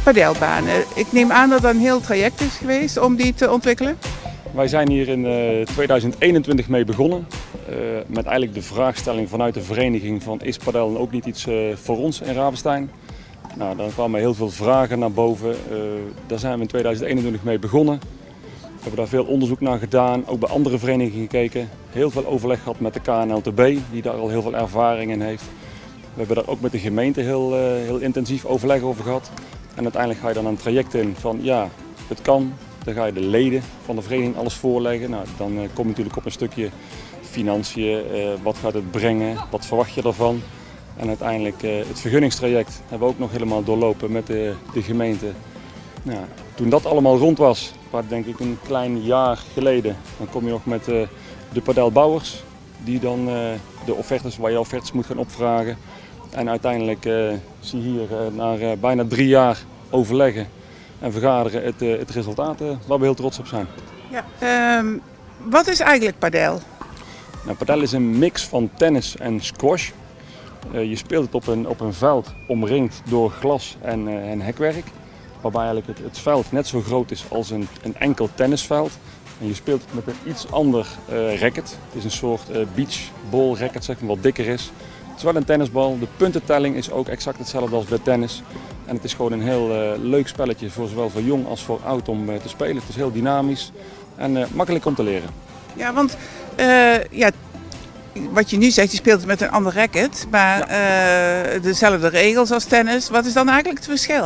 padelbanen. Ik neem aan dat dat een heel traject is geweest om die te ontwikkelen. Wij zijn hier in uh, tweeduizend eenentwintig mee begonnen. Uh, met eigenlijk de vraagstelling vanuit de vereniging van is padel ook niet iets uh, voor ons in Ravenstein? Nou, dan kwamen heel veel vragen naar boven. Uh, daar zijn we in tweeduizend eenentwintig mee begonnen. We hebben daar veel onderzoek naar gedaan, ook bij andere verenigingen gekeken. Heel veel overleg gehad met de K N L T B, die daar al heel veel ervaring in heeft. We hebben daar ook met de gemeente heel, uh, heel intensief overleg over gehad. En uiteindelijk ga je dan een traject in van ja, het kan. Dan ga je de leden van de vereniging alles voorleggen. Nou, dan uh, kom je natuurlijk op een stukje financiën, uh, wat gaat het brengen, wat verwacht je ervan. En uiteindelijk uh, het vergunningstraject hebben we ook nog helemaal doorlopen met de, de gemeente. Nou, toen dat allemaal rond was, waar denk ik een klein jaar geleden, dan kom je nog met uh, de padelbouwers. Die dan uh, de offertes, waar je offertes moet gaan opvragen. En uiteindelijk uh, zie je hier uh, na uh, bijna drie jaar overleggen en vergaderen het, uh, het resultaat uh, waar we heel trots op zijn. Ja. Um, wat is eigenlijk padel? Nou, padel is een mix van tennis en squash. Uh, je speelt het op een, op een veld omringd door glas en, uh, en hekwerk. Waarbij eigenlijk het, het veld net zo groot is als een, een enkel tennisveld. En je speelt het met een iets ander uh, racket. Het is een soort uh, beachball racket, zeg maar, wat dikker is. Het is wel een tennisbal. De puntentelling is ook exact hetzelfde als bij tennis. En het is gewoon een heel uh, leuk spelletje voor zowel voor jong als voor oud om uh, te spelen. Het is heel dynamisch en uh, makkelijk om te leren. Ja, want uh, ja, wat je nu zegt, je speelt het met een ander racket, maar ja. uh, dezelfde regels als tennis. Wat is dan eigenlijk het verschil?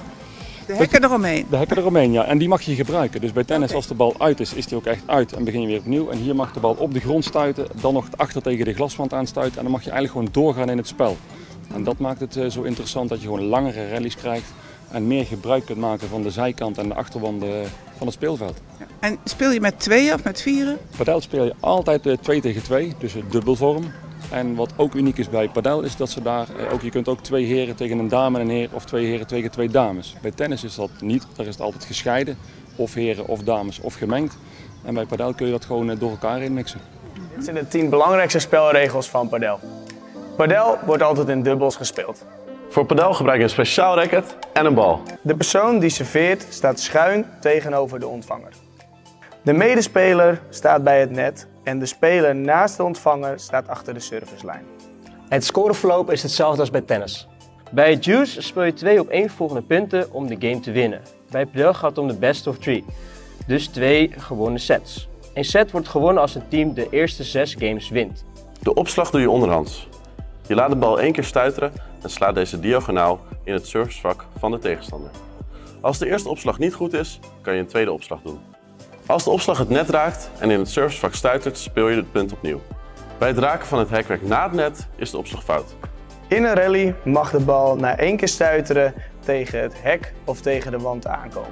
De hekken eromheen? De hekken eromheen, ja. En die mag je gebruiken. Dus bij tennis, okay, als de bal uit is, is die ook echt uit en begin je weer opnieuw. En hier mag de bal op de grond stuiten, dan nog achter tegen de glaswand aanstuiten en dan mag je eigenlijk gewoon doorgaan in het spel. En dat maakt het uh, zo interessant dat je gewoon langere rallies krijgt en meer gebruik kunt maken van de zijkant en de achterwanden van het speelveld. Ja. En speel je met tweeën of met vieren? Padel speel je altijd uh, twee tegen twee, dus uh, dubbelvorm. En wat ook uniek is bij padel is dat ze daar, uh, ook, je kunt ook twee heren tegen een dame en een heer of twee heren tegen twee dames. Bij tennis is dat niet, daar is het altijd gescheiden, of heren of dames of gemengd. En bij padel kun je dat gewoon uh, door elkaar heen mixen. Dit zijn de tien belangrijkste spelregels van padel. Padel wordt altijd in dubbels gespeeld. Voor padel gebruik je een speciaal racket en een bal. De persoon die serveert staat schuin tegenover de ontvanger. De medespeler staat bij het net en de speler naast de ontvanger staat achter de servicelijn. Het scoreverloop is hetzelfde als bij tennis. Bij Juice speel je twee opeenvolgende punten om de game te winnen. Bij padel gaat het om de best of three, dus twee gewonnen sets. Een set wordt gewonnen als een team de eerste zes games wint. De opslag doe je onderhands. Je laat de bal één keer stuiteren en slaat deze diagonaal in het servicevak van de tegenstander. Als de eerste opslag niet goed is, kan je een tweede opslag doen. Als de opslag het net raakt en in het servicevak stuitert, speel je het punt opnieuw. Bij het raken van het hekwerk na het net is de opslag fout. In een rally mag de bal na één keer stuiteren tegen het hek of tegen de wand aankomen.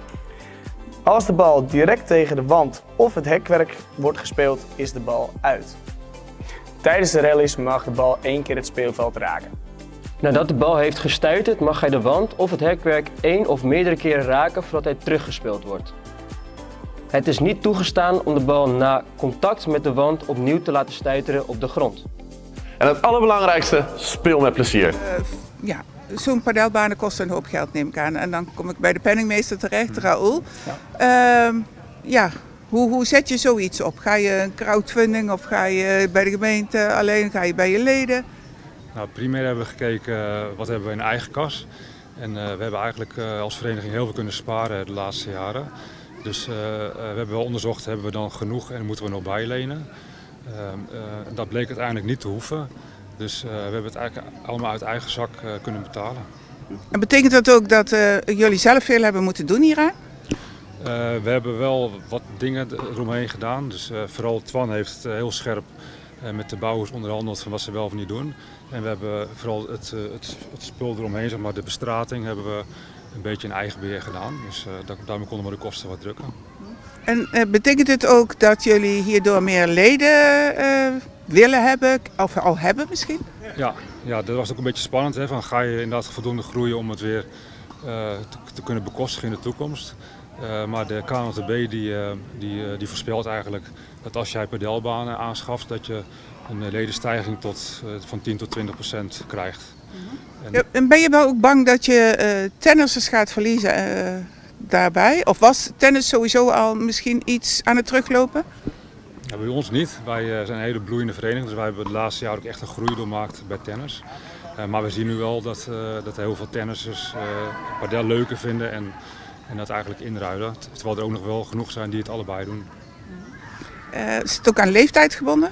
Als de bal direct tegen de wand of het hekwerk wordt gespeeld, is de bal uit. Tijdens de rallies mag de bal één keer het speelveld raken. Nadat de bal heeft gestuiterd, mag hij de wand of het hekwerk één of meerdere keren raken voordat hij teruggespeeld wordt. Het is niet toegestaan om de bal na contact met de wand opnieuw te laten stuiteren op de grond. En het allerbelangrijkste, speel met plezier. Uh, ja, zo'n padelbanen kost een hoop geld, neem ik aan. En dan kom ik bij de penningmeester terecht, Raoul. Ja. Uh, ja. Hoe, hoe zet je zoiets op? Ga je een crowdfunding of ga je bij de gemeente alleen, ga je bij je leden? Nou, primair hebben we gekeken uh, wat hebben we in eigen kas. En uh, we hebben eigenlijk uh, als vereniging heel veel kunnen sparen de laatste jaren. Dus uh, uh, we hebben wel onderzocht, hebben we dan genoeg en moeten we nog bijlenen. Uh, uh, dat bleek uiteindelijk niet te hoeven. Dus uh, we hebben het eigenlijk allemaal uit eigen zak uh, kunnen betalen. En betekent dat ook dat uh, jullie zelf veel hebben moeten doen hieraan? Uh, we hebben wel wat dingen eromheen gedaan. Dus uh, vooral Twan heeft uh, heel scherp uh, met de bouwers onderhandeld van wat ze wel of niet doen. En we hebben vooral het, uh, het, het spul eromheen, zeg maar, de bestrating, hebben we een beetje in eigen beheer gedaan. Dus uh, da daarmee konden we de kosten wat drukken. En uh, betekent het ook dat jullie hierdoor meer leden uh, willen hebben, of al hebben misschien? Ja, ja, dat was ook een beetje spannend. Hè, van, ga je inderdaad voldoende groeien om het weer uh, te, te kunnen bekostigen in de toekomst? Uh, maar de K N L T B die, uh, die, uh, die voorspelt eigenlijk dat als jij padelbanen aanschaft, dat je een ledenstijging tot, uh, van tien tot twintig procent krijgt. En... Ja, en ben je wel ook bang dat je uh, tennissers gaat verliezen uh, daarbij? Of was tennis sowieso al misschien iets aan het teruglopen? Ja, bij ons niet. Wij uh, zijn een hele bloeiende vereniging, dus wij hebben het laatste jaar ook echt een groei doormaakt bij tennis. Uh, maar we zien nu wel dat, uh, dat heel veel tennissers uh, padel leuker vinden en, en dat eigenlijk inruilen. Terwijl er ook nog wel genoeg zijn die het allebei doen. Uh, is het ook aan leeftijd gebonden?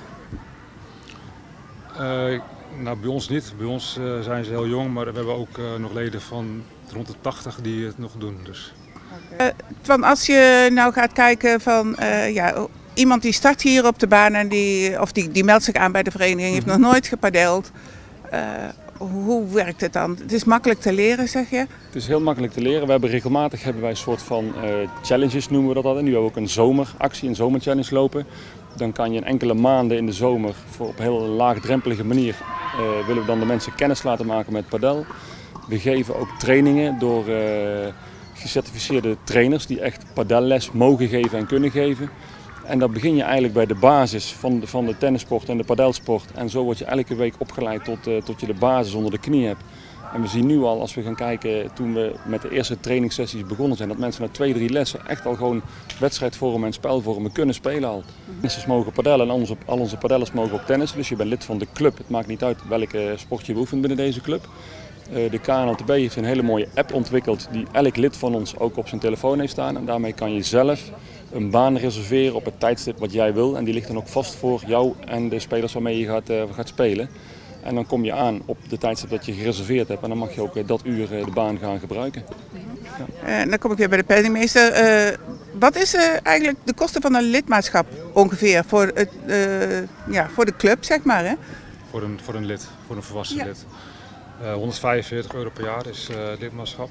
Uh, nou, bij ons niet. Bij ons uh, zijn ze heel jong, maar we hebben ook uh, nog leden van rond de tachtig die het nog doen. Dus. Okay. Uh, van als je nou gaat kijken van uh, ja, iemand die start hier op de baan en die, of die, die meldt zich aan bij de vereniging, heeft mm-hmm. nog nooit gepadeld. Uh, hoe werkt het dan? Het is makkelijk te leren, zeg je? Het is heel makkelijk te leren. We hebben regelmatig hebben wij een soort van uh, challenges, noemen we dat al. En nu hebben we ook een zomeractie, een zomerchallenge lopen. Dan kan je in enkele maanden in de zomer voor op een heel laagdrempelige manier uh, willen we dan de mensen kennis laten maken met padel. We geven ook trainingen door uh, gecertificeerde trainers die echt padelles mogen geven en kunnen geven. En dan begin je eigenlijk bij de basis van de, van de tennissport en de padelsport. En zo word je elke week opgeleid tot, uh, tot je de basis onder de knie hebt. En we zien nu al, als we gaan kijken, toen we met de eerste trainingssessies begonnen zijn, dat mensen na twee, drie lessen echt al gewoon wedstrijdvormen en spelvormen kunnen spelen al. Mensen mogen padellen en al onze, al onze padellers mogen ook tennissen. Dus je bent lid van de club. Het maakt niet uit welke sport je beoefent binnen deze club. Uh, de K N L T B heeft een hele mooie app ontwikkeld die elk lid van ons ook op zijn telefoon heeft staan. En daarmee kan je zelf een baan reserveren op het tijdstip wat jij wil. En die ligt dan ook vast voor jou en de spelers waarmee je gaat, uh, gaat spelen. En dan kom je aan op de tijdstip dat je gereserveerd hebt en dan mag je ook uh, dat uur uh, de baan gaan gebruiken. Ja. Uh, dan kom ik weer bij de penningmeester. Uh, wat is uh, eigenlijk de kosten van een lidmaatschap ongeveer voor, het, uh, ja, voor de club, zeg maar? Hè? Voor, een, voor een lid, voor een volwassen ja. lid. Uh, honderdvijfenveertig euro per jaar is uh, lidmaatschap.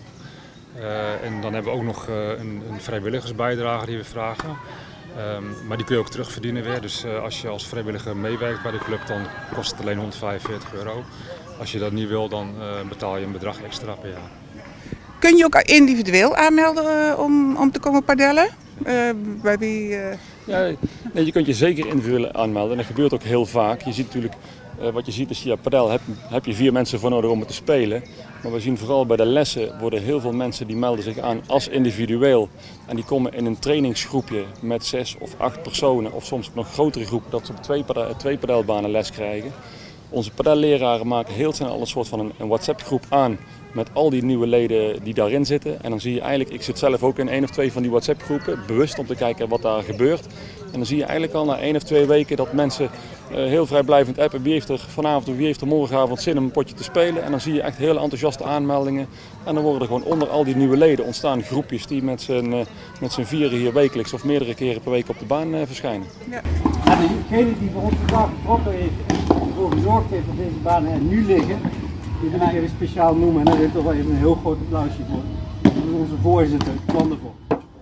Uh, en dan hebben we ook nog uh, een, een vrijwilligersbijdrage die we vragen. Um, maar die kun je ook terugverdienen weer. Dus uh, als je als vrijwilliger meewerkt bij de club, dan kost het alleen honderdvijfenveertig euro. Als je dat niet wil, dan uh, betaal je een bedrag extra per jaar. Kun je ook individueel aanmelden uh, om, om te komen padellen? Uh, bij wie, uh... ja, nee, je kunt je zeker individueel aanmelden en dat gebeurt ook heel vaak. Je ziet natuurlijk, uh, wat je ziet is, ja, padel heb, heb je vier mensen voor nodig om het te spelen. Maar we zien vooral bij de lessen worden heel veel mensen die melden zich aan als individueel. En die komen in een trainingsgroepje met zes of acht personen of soms nog grotere groepen dat ze op twee, padel, twee padelbanen les krijgen. Onze padelleraren maken heel snel al een soort van een, een WhatsApp groep aan met al die nieuwe leden die daarin zitten. En dan zie je eigenlijk, ik zit zelf ook in één of twee van die WhatsApp groepen, bewust om te kijken wat daar gebeurt. En dan zie je eigenlijk al na één of twee weken dat mensen uh, heel vrijblijvend appen. Wie heeft er vanavond of wie heeft er morgenavond zin om een potje te spelen. En dan zie je echt hele enthousiaste aanmeldingen. En dan worden er gewoon onder al die nieuwe leden ontstaan groepjes die met z'n uh, met z'n vieren hier wekelijks of meerdere keren per week op de baan uh, verschijnen. Ja. En degene die voor ons vandaag betrokken heeft, ervoor gezorgd heeft dat deze banen er nu liggen, die wil ik even speciaal noemen en daar heeft toch wel even een heel groot applausje voor. Dat is onze voorzitter, Wondervol.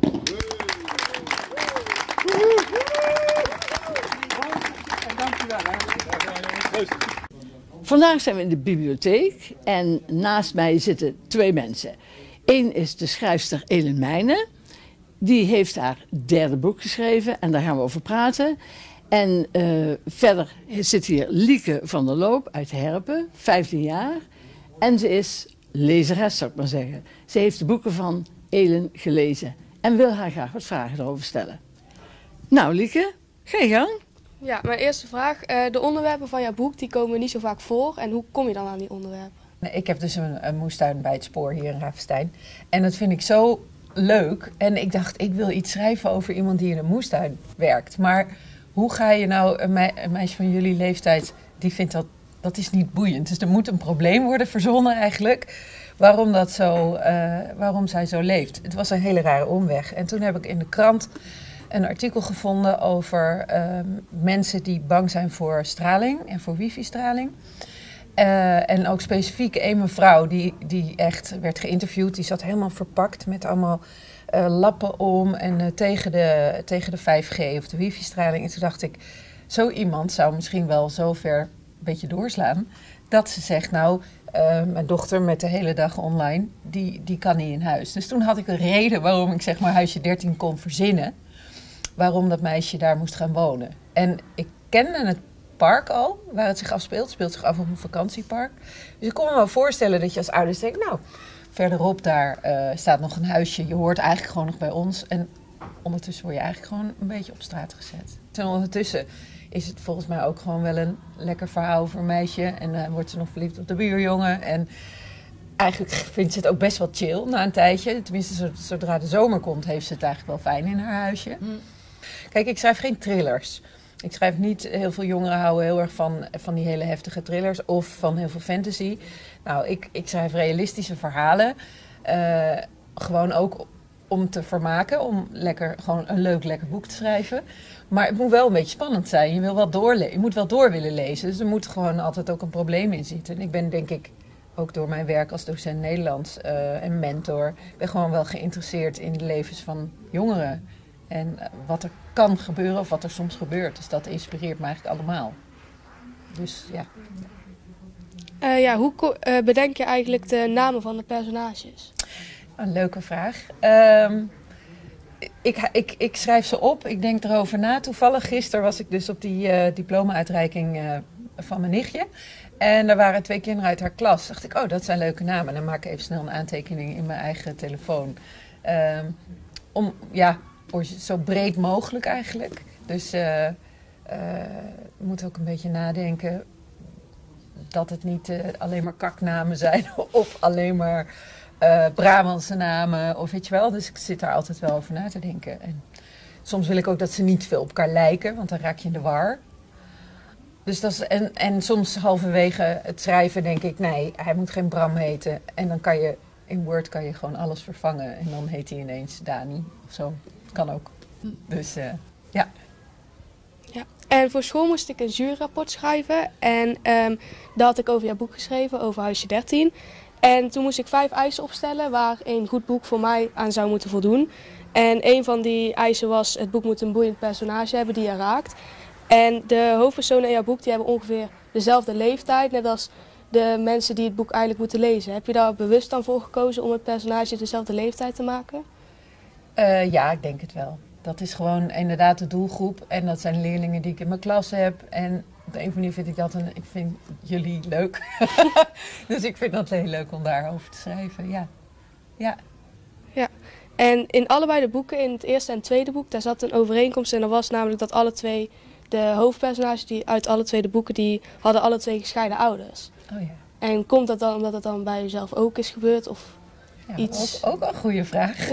Vandaag zijn we in de bibliotheek en naast mij zitten twee mensen. Eén is de schrijfster Elin Meijnen. Die heeft haar derde boek geschreven en daar gaan we over praten. En uh, verder zit hier Lieke van der Loop uit Herpen, vijftien jaar. En ze is lezeres, zou ik maar zeggen. Ze heeft de boeken van Elin gelezen en wil haar graag wat vragen erover stellen. Nou Lieke, ga je gang. Ja, mijn eerste vraag. De onderwerpen van jouw boek die komen niet zo vaak voor. En hoe kom je dan aan die onderwerpen? Ik heb dus een, een moestuin bij het spoor hier in Ravenstein. En dat vind ik zo leuk. En ik dacht, ik wil iets schrijven over iemand die in een moestuin werkt. Maar hoe ga je nou, een, me een meisje van jullie leeftijd, die vindt dat, dat is niet boeiend. Dus er moet een probleem worden verzonnen eigenlijk. Waarom, dat zo, uh, waarom zij zo leeft. Het was een hele rare omweg. En toen heb ik in de krant een artikel gevonden over uh, mensen die bang zijn voor straling en voor wifi-straling. Uh, en ook specifiek een mevrouw die, die echt werd geïnterviewd. Die zat helemaal verpakt met allemaal uh, lappen om en uh, tegen, de, tegen de vijf G of de wifi-straling. En toen dacht ik, zo iemand zou misschien wel zo ver een beetje doorslaan dat ze zegt, nou, uh, mijn dochter met de hele dag online, die, die kan niet in huis. Dus toen had ik een reden waarom ik zeg maar huisje dertien kon verzinnen. Waarom dat meisje daar moest gaan wonen. En ik kende het park al, waar het zich afspeelt. Het speelt zich af op een vakantiepark. Dus ik kon me wel voorstellen dat je als ouders denkt, nou, verderop daar uh, staat nog een huisje. Je hoort eigenlijk gewoon nog bij ons. En ondertussen word je eigenlijk gewoon een beetje op straat gezet. En ondertussen is het volgens mij ook gewoon wel een lekker verhaal voor een meisje. En dan uh, wordt ze nog verliefd op de buurjongen. En eigenlijk vindt ze het ook best wel chill na een tijdje. Tenminste, zodra de zomer komt, heeft ze het eigenlijk wel fijn in haar huisje. Mm. Kijk, ik schrijf geen thrillers. Ik schrijf niet, heel veel jongeren houden heel erg van, van die hele heftige thrillers of van heel veel fantasy. Nou, ik, ik schrijf realistische verhalen. Uh, gewoon ook om te vermaken, om lekker, gewoon een leuk, lekker boek te schrijven. Maar het moet wel een beetje spannend zijn. Je, wil wel doorle- je moet wel door willen lezen. Dus er moet gewoon altijd ook een probleem in zitten. En ik ben denk ik, ook door mijn werk als docent Nederlands uh, en mentor, ben gewoon wel geïnteresseerd in de levens van jongeren. En uh, wat er kan gebeuren of wat er soms gebeurt. Dus dat inspireert me eigenlijk allemaal. Dus ja. Uh, ja, hoe ko- uh, bedenk je eigenlijk de namen van de personages? Een leuke vraag. Um, ik, ik, ik schrijf ze op, ik denk erover na. Toevallig gisteren was ik dus op die uh, diploma-uitreiking uh, van mijn nichtje. En er waren twee kinderen uit haar klas. Dacht ik, oh, dat zijn leuke namen. En dan maak ik even snel een aantekening in mijn eigen telefoon. Um, om, ja, zo breed mogelijk eigenlijk. Dus uh, uh, je moet ook een beetje nadenken dat het niet uh, alleen maar kaknamen zijn of alleen maar uh, Brabantse namen of weet je wel. Dus ik zit daar altijd wel over na te denken. En soms wil ik ook dat ze niet veel op elkaar lijken, want dan raak je in de war. Dus dat is, en, en soms halverwege het schrijven denk ik, nee, hij moet geen Bram heten. En dan kan je, in Word kan je gewoon alles vervangen. En dan heet hij ineens Dani of zo. Kan ook. Dus uh, ja. Ja. En voor school moest ik een juryrapport schrijven. En um, daar had ik over jouw boek geschreven, over Huisje dertien. En toen moest ik vijf eisen opstellen waar een goed boek voor mij aan zou moeten voldoen. En een van die eisen was, het boek moet een boeiend personage hebben die je raakt. En de hoofdpersonen in jouw boek die hebben ongeveer dezelfde leeftijd, net als de mensen die het boek eigenlijk moeten lezen. Heb je daar bewust dan voor gekozen om het personage dezelfde leeftijd te maken? Uh, ja, ik denk het wel. Dat is gewoon inderdaad de doelgroep. En dat zijn leerlingen die ik in mijn klas heb. En op de een of andere manier vind ik dat een, ik vind jullie leuk. Dus ik vind dat heel leuk om daarover te schrijven, ja. Ja. Ja. En in allebei de boeken, in het eerste en het tweede boek, daar zat een overeenkomst. En dat was namelijk dat alle twee, de hoofdpersonages die uit alle twee de boeken, die hadden alle twee gescheiden ouders. Oh ja. En komt dat dan omdat het dan bij jezelf ook is gebeurd? Of ja, iets? Ook, ook een goede vraag.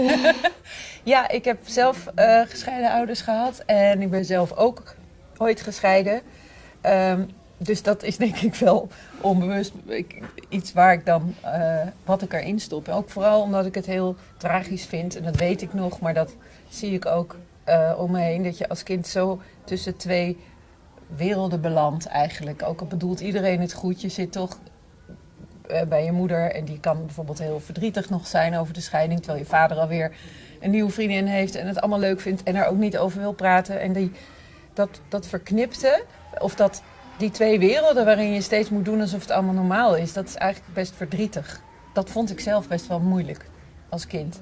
Ja, ik heb zelf uh, gescheiden ouders gehad. En ik ben zelf ook ooit gescheiden. Um, dus dat is denk ik wel onbewust ik, iets waar ik dan, uh, wat ik erin stop. Ook vooral omdat ik het heel tragisch vind. En dat weet ik nog, maar dat zie ik ook uh, om me heen. Dat je als kind zo tussen twee werelden belandt eigenlijk. Ook al bedoelt iedereen het goed, je zit toch uh, bij je moeder. En die kan bijvoorbeeld heel verdrietig nog zijn over de scheiding. Terwijl je vader alweer een nieuwe vriendin heeft en het allemaal leuk vindt. En er ook niet over wil praten. En die, dat, dat verknipte, of dat... Die twee werelden waarin je steeds moet doen alsof het allemaal normaal is, dat is eigenlijk best verdrietig. Dat vond ik zelf best wel moeilijk als kind.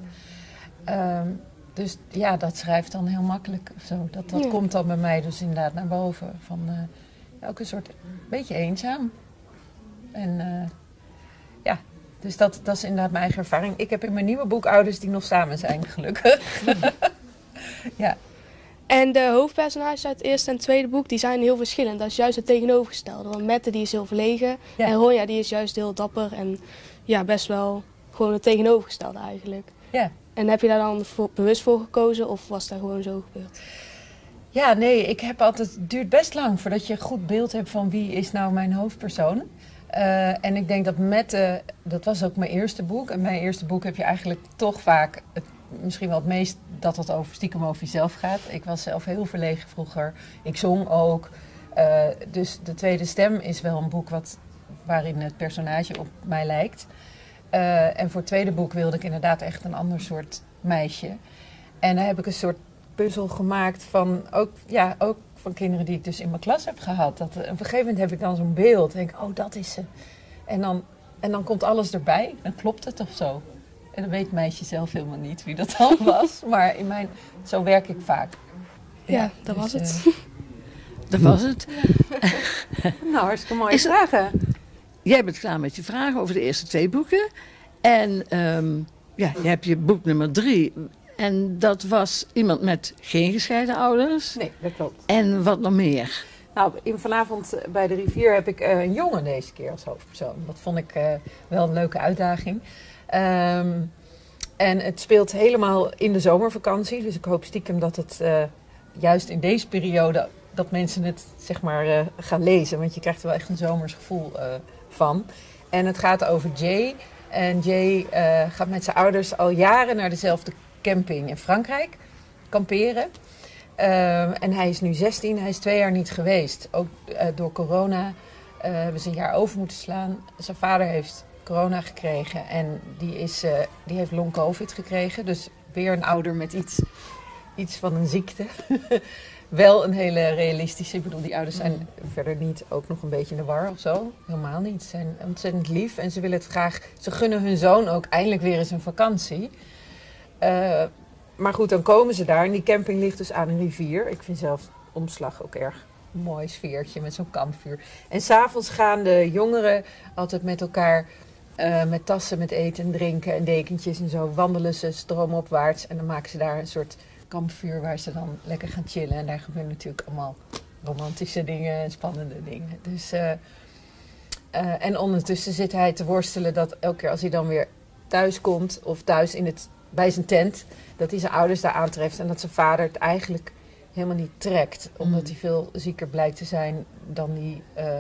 Um, dus ja, dat schrijft dan heel makkelijk of zo. Dat, dat ja. komt dan bij mij dus inderdaad naar boven. Van uh, ook een soort beetje eenzaam. En uh, ja, dus dat, dat is inderdaad mijn eigen ervaring. Ik heb in mijn nieuwe boek ouders die nog samen zijn, gelukkig. Ja. En de hoofdpersonages uit het eerste en tweede boek, die zijn heel verschillend. Dat is juist het tegenovergestelde. Want Mette die is heel verlegen ja. en Ronja die is juist heel dapper en ja, best wel gewoon het tegenovergestelde eigenlijk. Ja. En heb je daar dan voor, bewust voor gekozen of was dat gewoon zo gebeurd? Ja, nee, ik heb altijd, het duurt best lang voordat je een goed beeld hebt van wie is nou mijn hoofdpersoon. Uh, en ik denk dat Mette, dat was ook mijn eerste boek. En mijn eerste boek heb je eigenlijk toch vaak het misschien wel het meest dat het over stiekem over jezelf gaat. Ik was zelf heel verlegen vroeger. Ik zong ook. Uh, dus De Tweede Stem is wel een boek wat, waarin het personage op mij lijkt. Uh, en voor het tweede boek wilde ik inderdaad echt een ander soort meisje. En dan heb ik een soort puzzel gemaakt van ook, ja, ook van kinderen die ik dus in mijn klas heb gehad. Dat, op een gegeven moment heb ik dan zo'n beeld. En denk ik, oh, dat is ze. En dan, en dan komt alles erbij. Dan klopt het of zo. En dan weet het meisje zelf helemaal niet wie dat dan was. Maar in mijn, zo werk ik vaak. Ja, ja dat dus, was het. Uh, dat was het. Ja. Nou, hartstikke mooie Is het- vragen. Jij bent klaar met je vragen over de eerste twee boeken. En ehm, ja, je hebt je boek nummer drie. En dat was iemand met geen gescheiden ouders. Nee, dat klopt. En wat nog meer? Nou, in, vanavond bij de rivier heb ik uh, een jongen deze keer als hoofdpersoon. Dat vond ik uh, wel een leuke uitdaging. Um, en het speelt helemaal in de zomervakantie. Dus ik hoop stiekem dat het uh, juist in deze periode... dat mensen het zeg maar uh, gaan lezen. Want je krijgt er wel echt een zomers gevoel uh, van. En het gaat over Jay. En Jay uh, gaat met zijn ouders al jaren naar dezelfde camping in Frankrijk. Kamperen. Uh, en hij is nu zestien. Hij is twee jaar niet geweest. Ook uh, door corona uh, hebben ze een jaar over moeten slaan. Zijn vader heeft corona gekregen. En die, is, uh, die heeft long covid gekregen. Dus weer een ouder met iets, iets van een ziekte. Wel een hele realistische. Ik bedoel, die ouders zijn mm. verder niet ook nog een beetje in de war of zo. Helemaal niet. Ze zijn ontzettend lief. En ze willen het graag... Ze gunnen hun zoon ook eindelijk weer eens een vakantie. Uh, maar goed, dan komen ze daar. En die camping ligt dus aan een rivier. Ik vind zelf omslag ook erg een mooi sfeertje met zo'n kampvuur. En s'avonds gaan de jongeren altijd met elkaar... Uh, met tassen met eten en drinken en dekentjes en zo wandelen ze stroomopwaarts. En dan maken ze daar een soort... kampvuur waar ze dan lekker gaan chillen. En daar gebeuren natuurlijk allemaal romantische dingen en spannende dingen. Dus, uh, uh, en ondertussen zit hij te worstelen dat elke keer als hij dan weer thuis komt... of thuis in het, bij zijn tent, dat hij zijn ouders daar aantreft... en dat zijn vader het eigenlijk helemaal niet trekt. Omdat mm. hij veel zieker blijkt te zijn dan hij uh,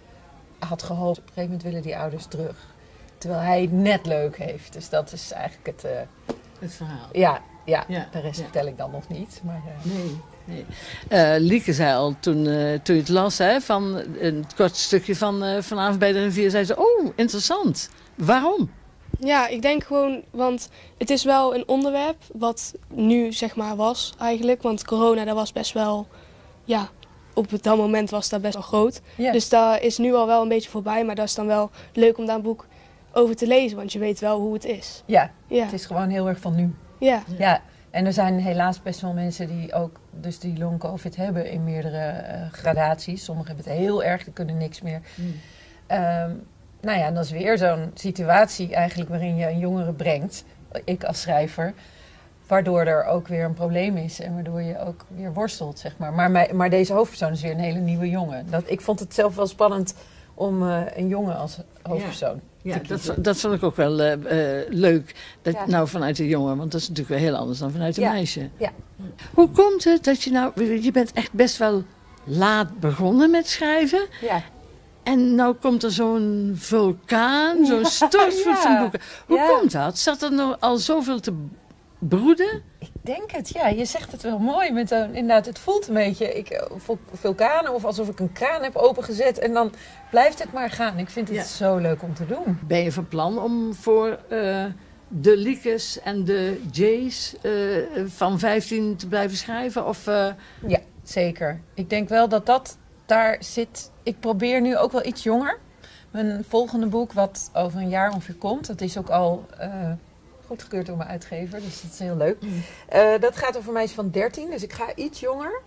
had gehoopt. Op een gegeven moment willen die ouders terug. Terwijl hij het net leuk heeft. Dus dat is eigenlijk het... Uh, het verhaal. Ja. Ja, ja, de rest ja. vertel ik dan nog niet. Maar, uh... Nee, nee. Uh, Lieke zei al toen, uh, toen je het las, hè, van een kort stukje van uh, vanavond bij de rivier, zei ze, oh, interessant. Waarom? Ja, ik denk gewoon, want het is wel een onderwerp wat nu zeg maar was eigenlijk. Want corona, dat was best wel, ja, op dat moment was dat best wel groot. Ja. Dus dat is nu al wel een beetje voorbij, maar dat is dan wel leuk om daar een boek over te lezen. Want je weet wel hoe het is. Ja, ja. Het is gewoon heel erg van nu. Ja. Ja, en er zijn helaas best wel mensen die ook dus die long covid hebben in meerdere uh, gradaties. Sommigen hebben het heel erg, die kunnen niks meer. Mm. Um, nou ja, en dat is weer zo'n situatie eigenlijk waarin je een jongere brengt, ik als schrijver, waardoor er ook weer een probleem is en waardoor je ook weer worstelt, zeg maar. Maar, mij, maar deze hoofdpersoon is weer een hele nieuwe jongen. Dat, ik vond het zelf wel spannend om uh, een jongen als hoofdpersoon. Ja, ja dat, dat vond ik ook wel uh, uh, leuk. Dat, ja. Nou, vanuit de jongen, want dat is natuurlijk wel heel anders dan vanuit een ja. meisje. Ja. Hoe komt het dat je nou... Je bent echt best wel laat begonnen met schrijven. Ja. En nou komt er zo'n vulkaan, zo'n stortvloed ja. van boeken. Hoe ja. komt dat? Zat er nog al zoveel te broeden? Ik denk het, ja. Je zegt het wel mooi. Met een, inderdaad, het voelt een beetje ik, vulkanen of alsof ik een kraan heb opengezet. En dan blijft het maar gaan. Ik vind het ja. zo leuk om te doen. Ben je van plan om voor uh, de Liekes en de Jays uh, van vijftien te blijven schrijven? Of, uh... Ja, zeker. Ik denk wel dat dat daar zit. Ik probeer nu ook wel iets jonger. Mijn volgende boek, wat over een jaar ongeveer komt, dat is ook al... Uh, goedgekeurd door mijn uitgever, dus dat is heel leuk. Mm. Uh, dat gaat over meisjes van dertien, dus ik ga iets jonger.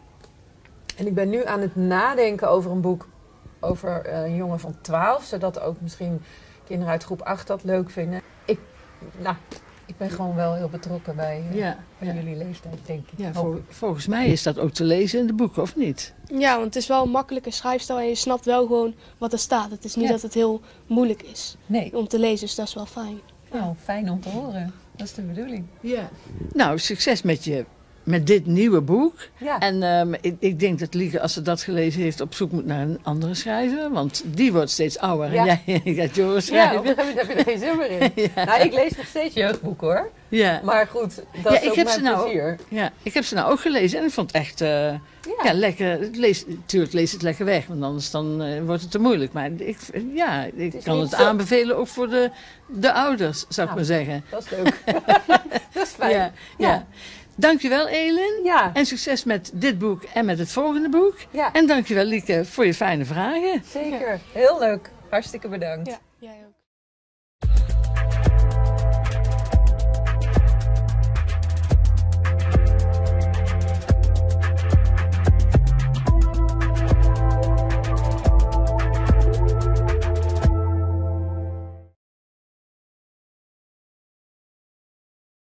En ik ben nu aan het nadenken over een boek over uh, een jongen van twaalf, zodat ook misschien kinderen uit groep acht dat leuk vinden. Ik, nou, ik ben gewoon wel heel betrokken bij, uh, ja, bij ja. jullie leeftijd, denk ik. Ja, vol, volgens mij is dat ook te lezen in de boeken, of niet? Ja, want het is wel een makkelijke schrijfstijl en je snapt wel gewoon wat er staat. Het is niet ja. dat het heel moeilijk is nee. om te lezen, dus dat is wel fijn. Nou, fijn om te horen. Dat is de bedoeling. Ja. Nou, succes met, je, met dit nieuwe boek. Ja. En um, ik, ik denk dat Lieke, als ze dat gelezen heeft, op zoek moet naar een andere schrijver. Want die wordt steeds ouder ja. en jij gaat Joris schrijven. Ja, op een gegeven moment heb je er geen zin meer in. Ja. Nou, ik lees nog steeds jeugdboeken hoor. Ja. Maar goed, dat ja, is ook ik heb mijn ze nou, plezier. Ja, ik heb ze nou ook gelezen en ik vond het echt... Uh, Ja, ja lekker. Lees, natuurlijk lees het lekker weg, want anders dan, uh, wordt het te moeilijk. Maar ik, ja, ik het kan het zo. aanbevelen ook voor de, de ouders, zou ik nou, maar zeggen. Dat is leuk. Dat is fijn. Ja, ja. Ja. Dankjewel, Elin. Ja. En succes met dit boek en met het volgende boek. Ja. En dankjewel, Lieke, voor je fijne vragen. Zeker. Heel leuk. Hartstikke bedankt. Ja, jij ook.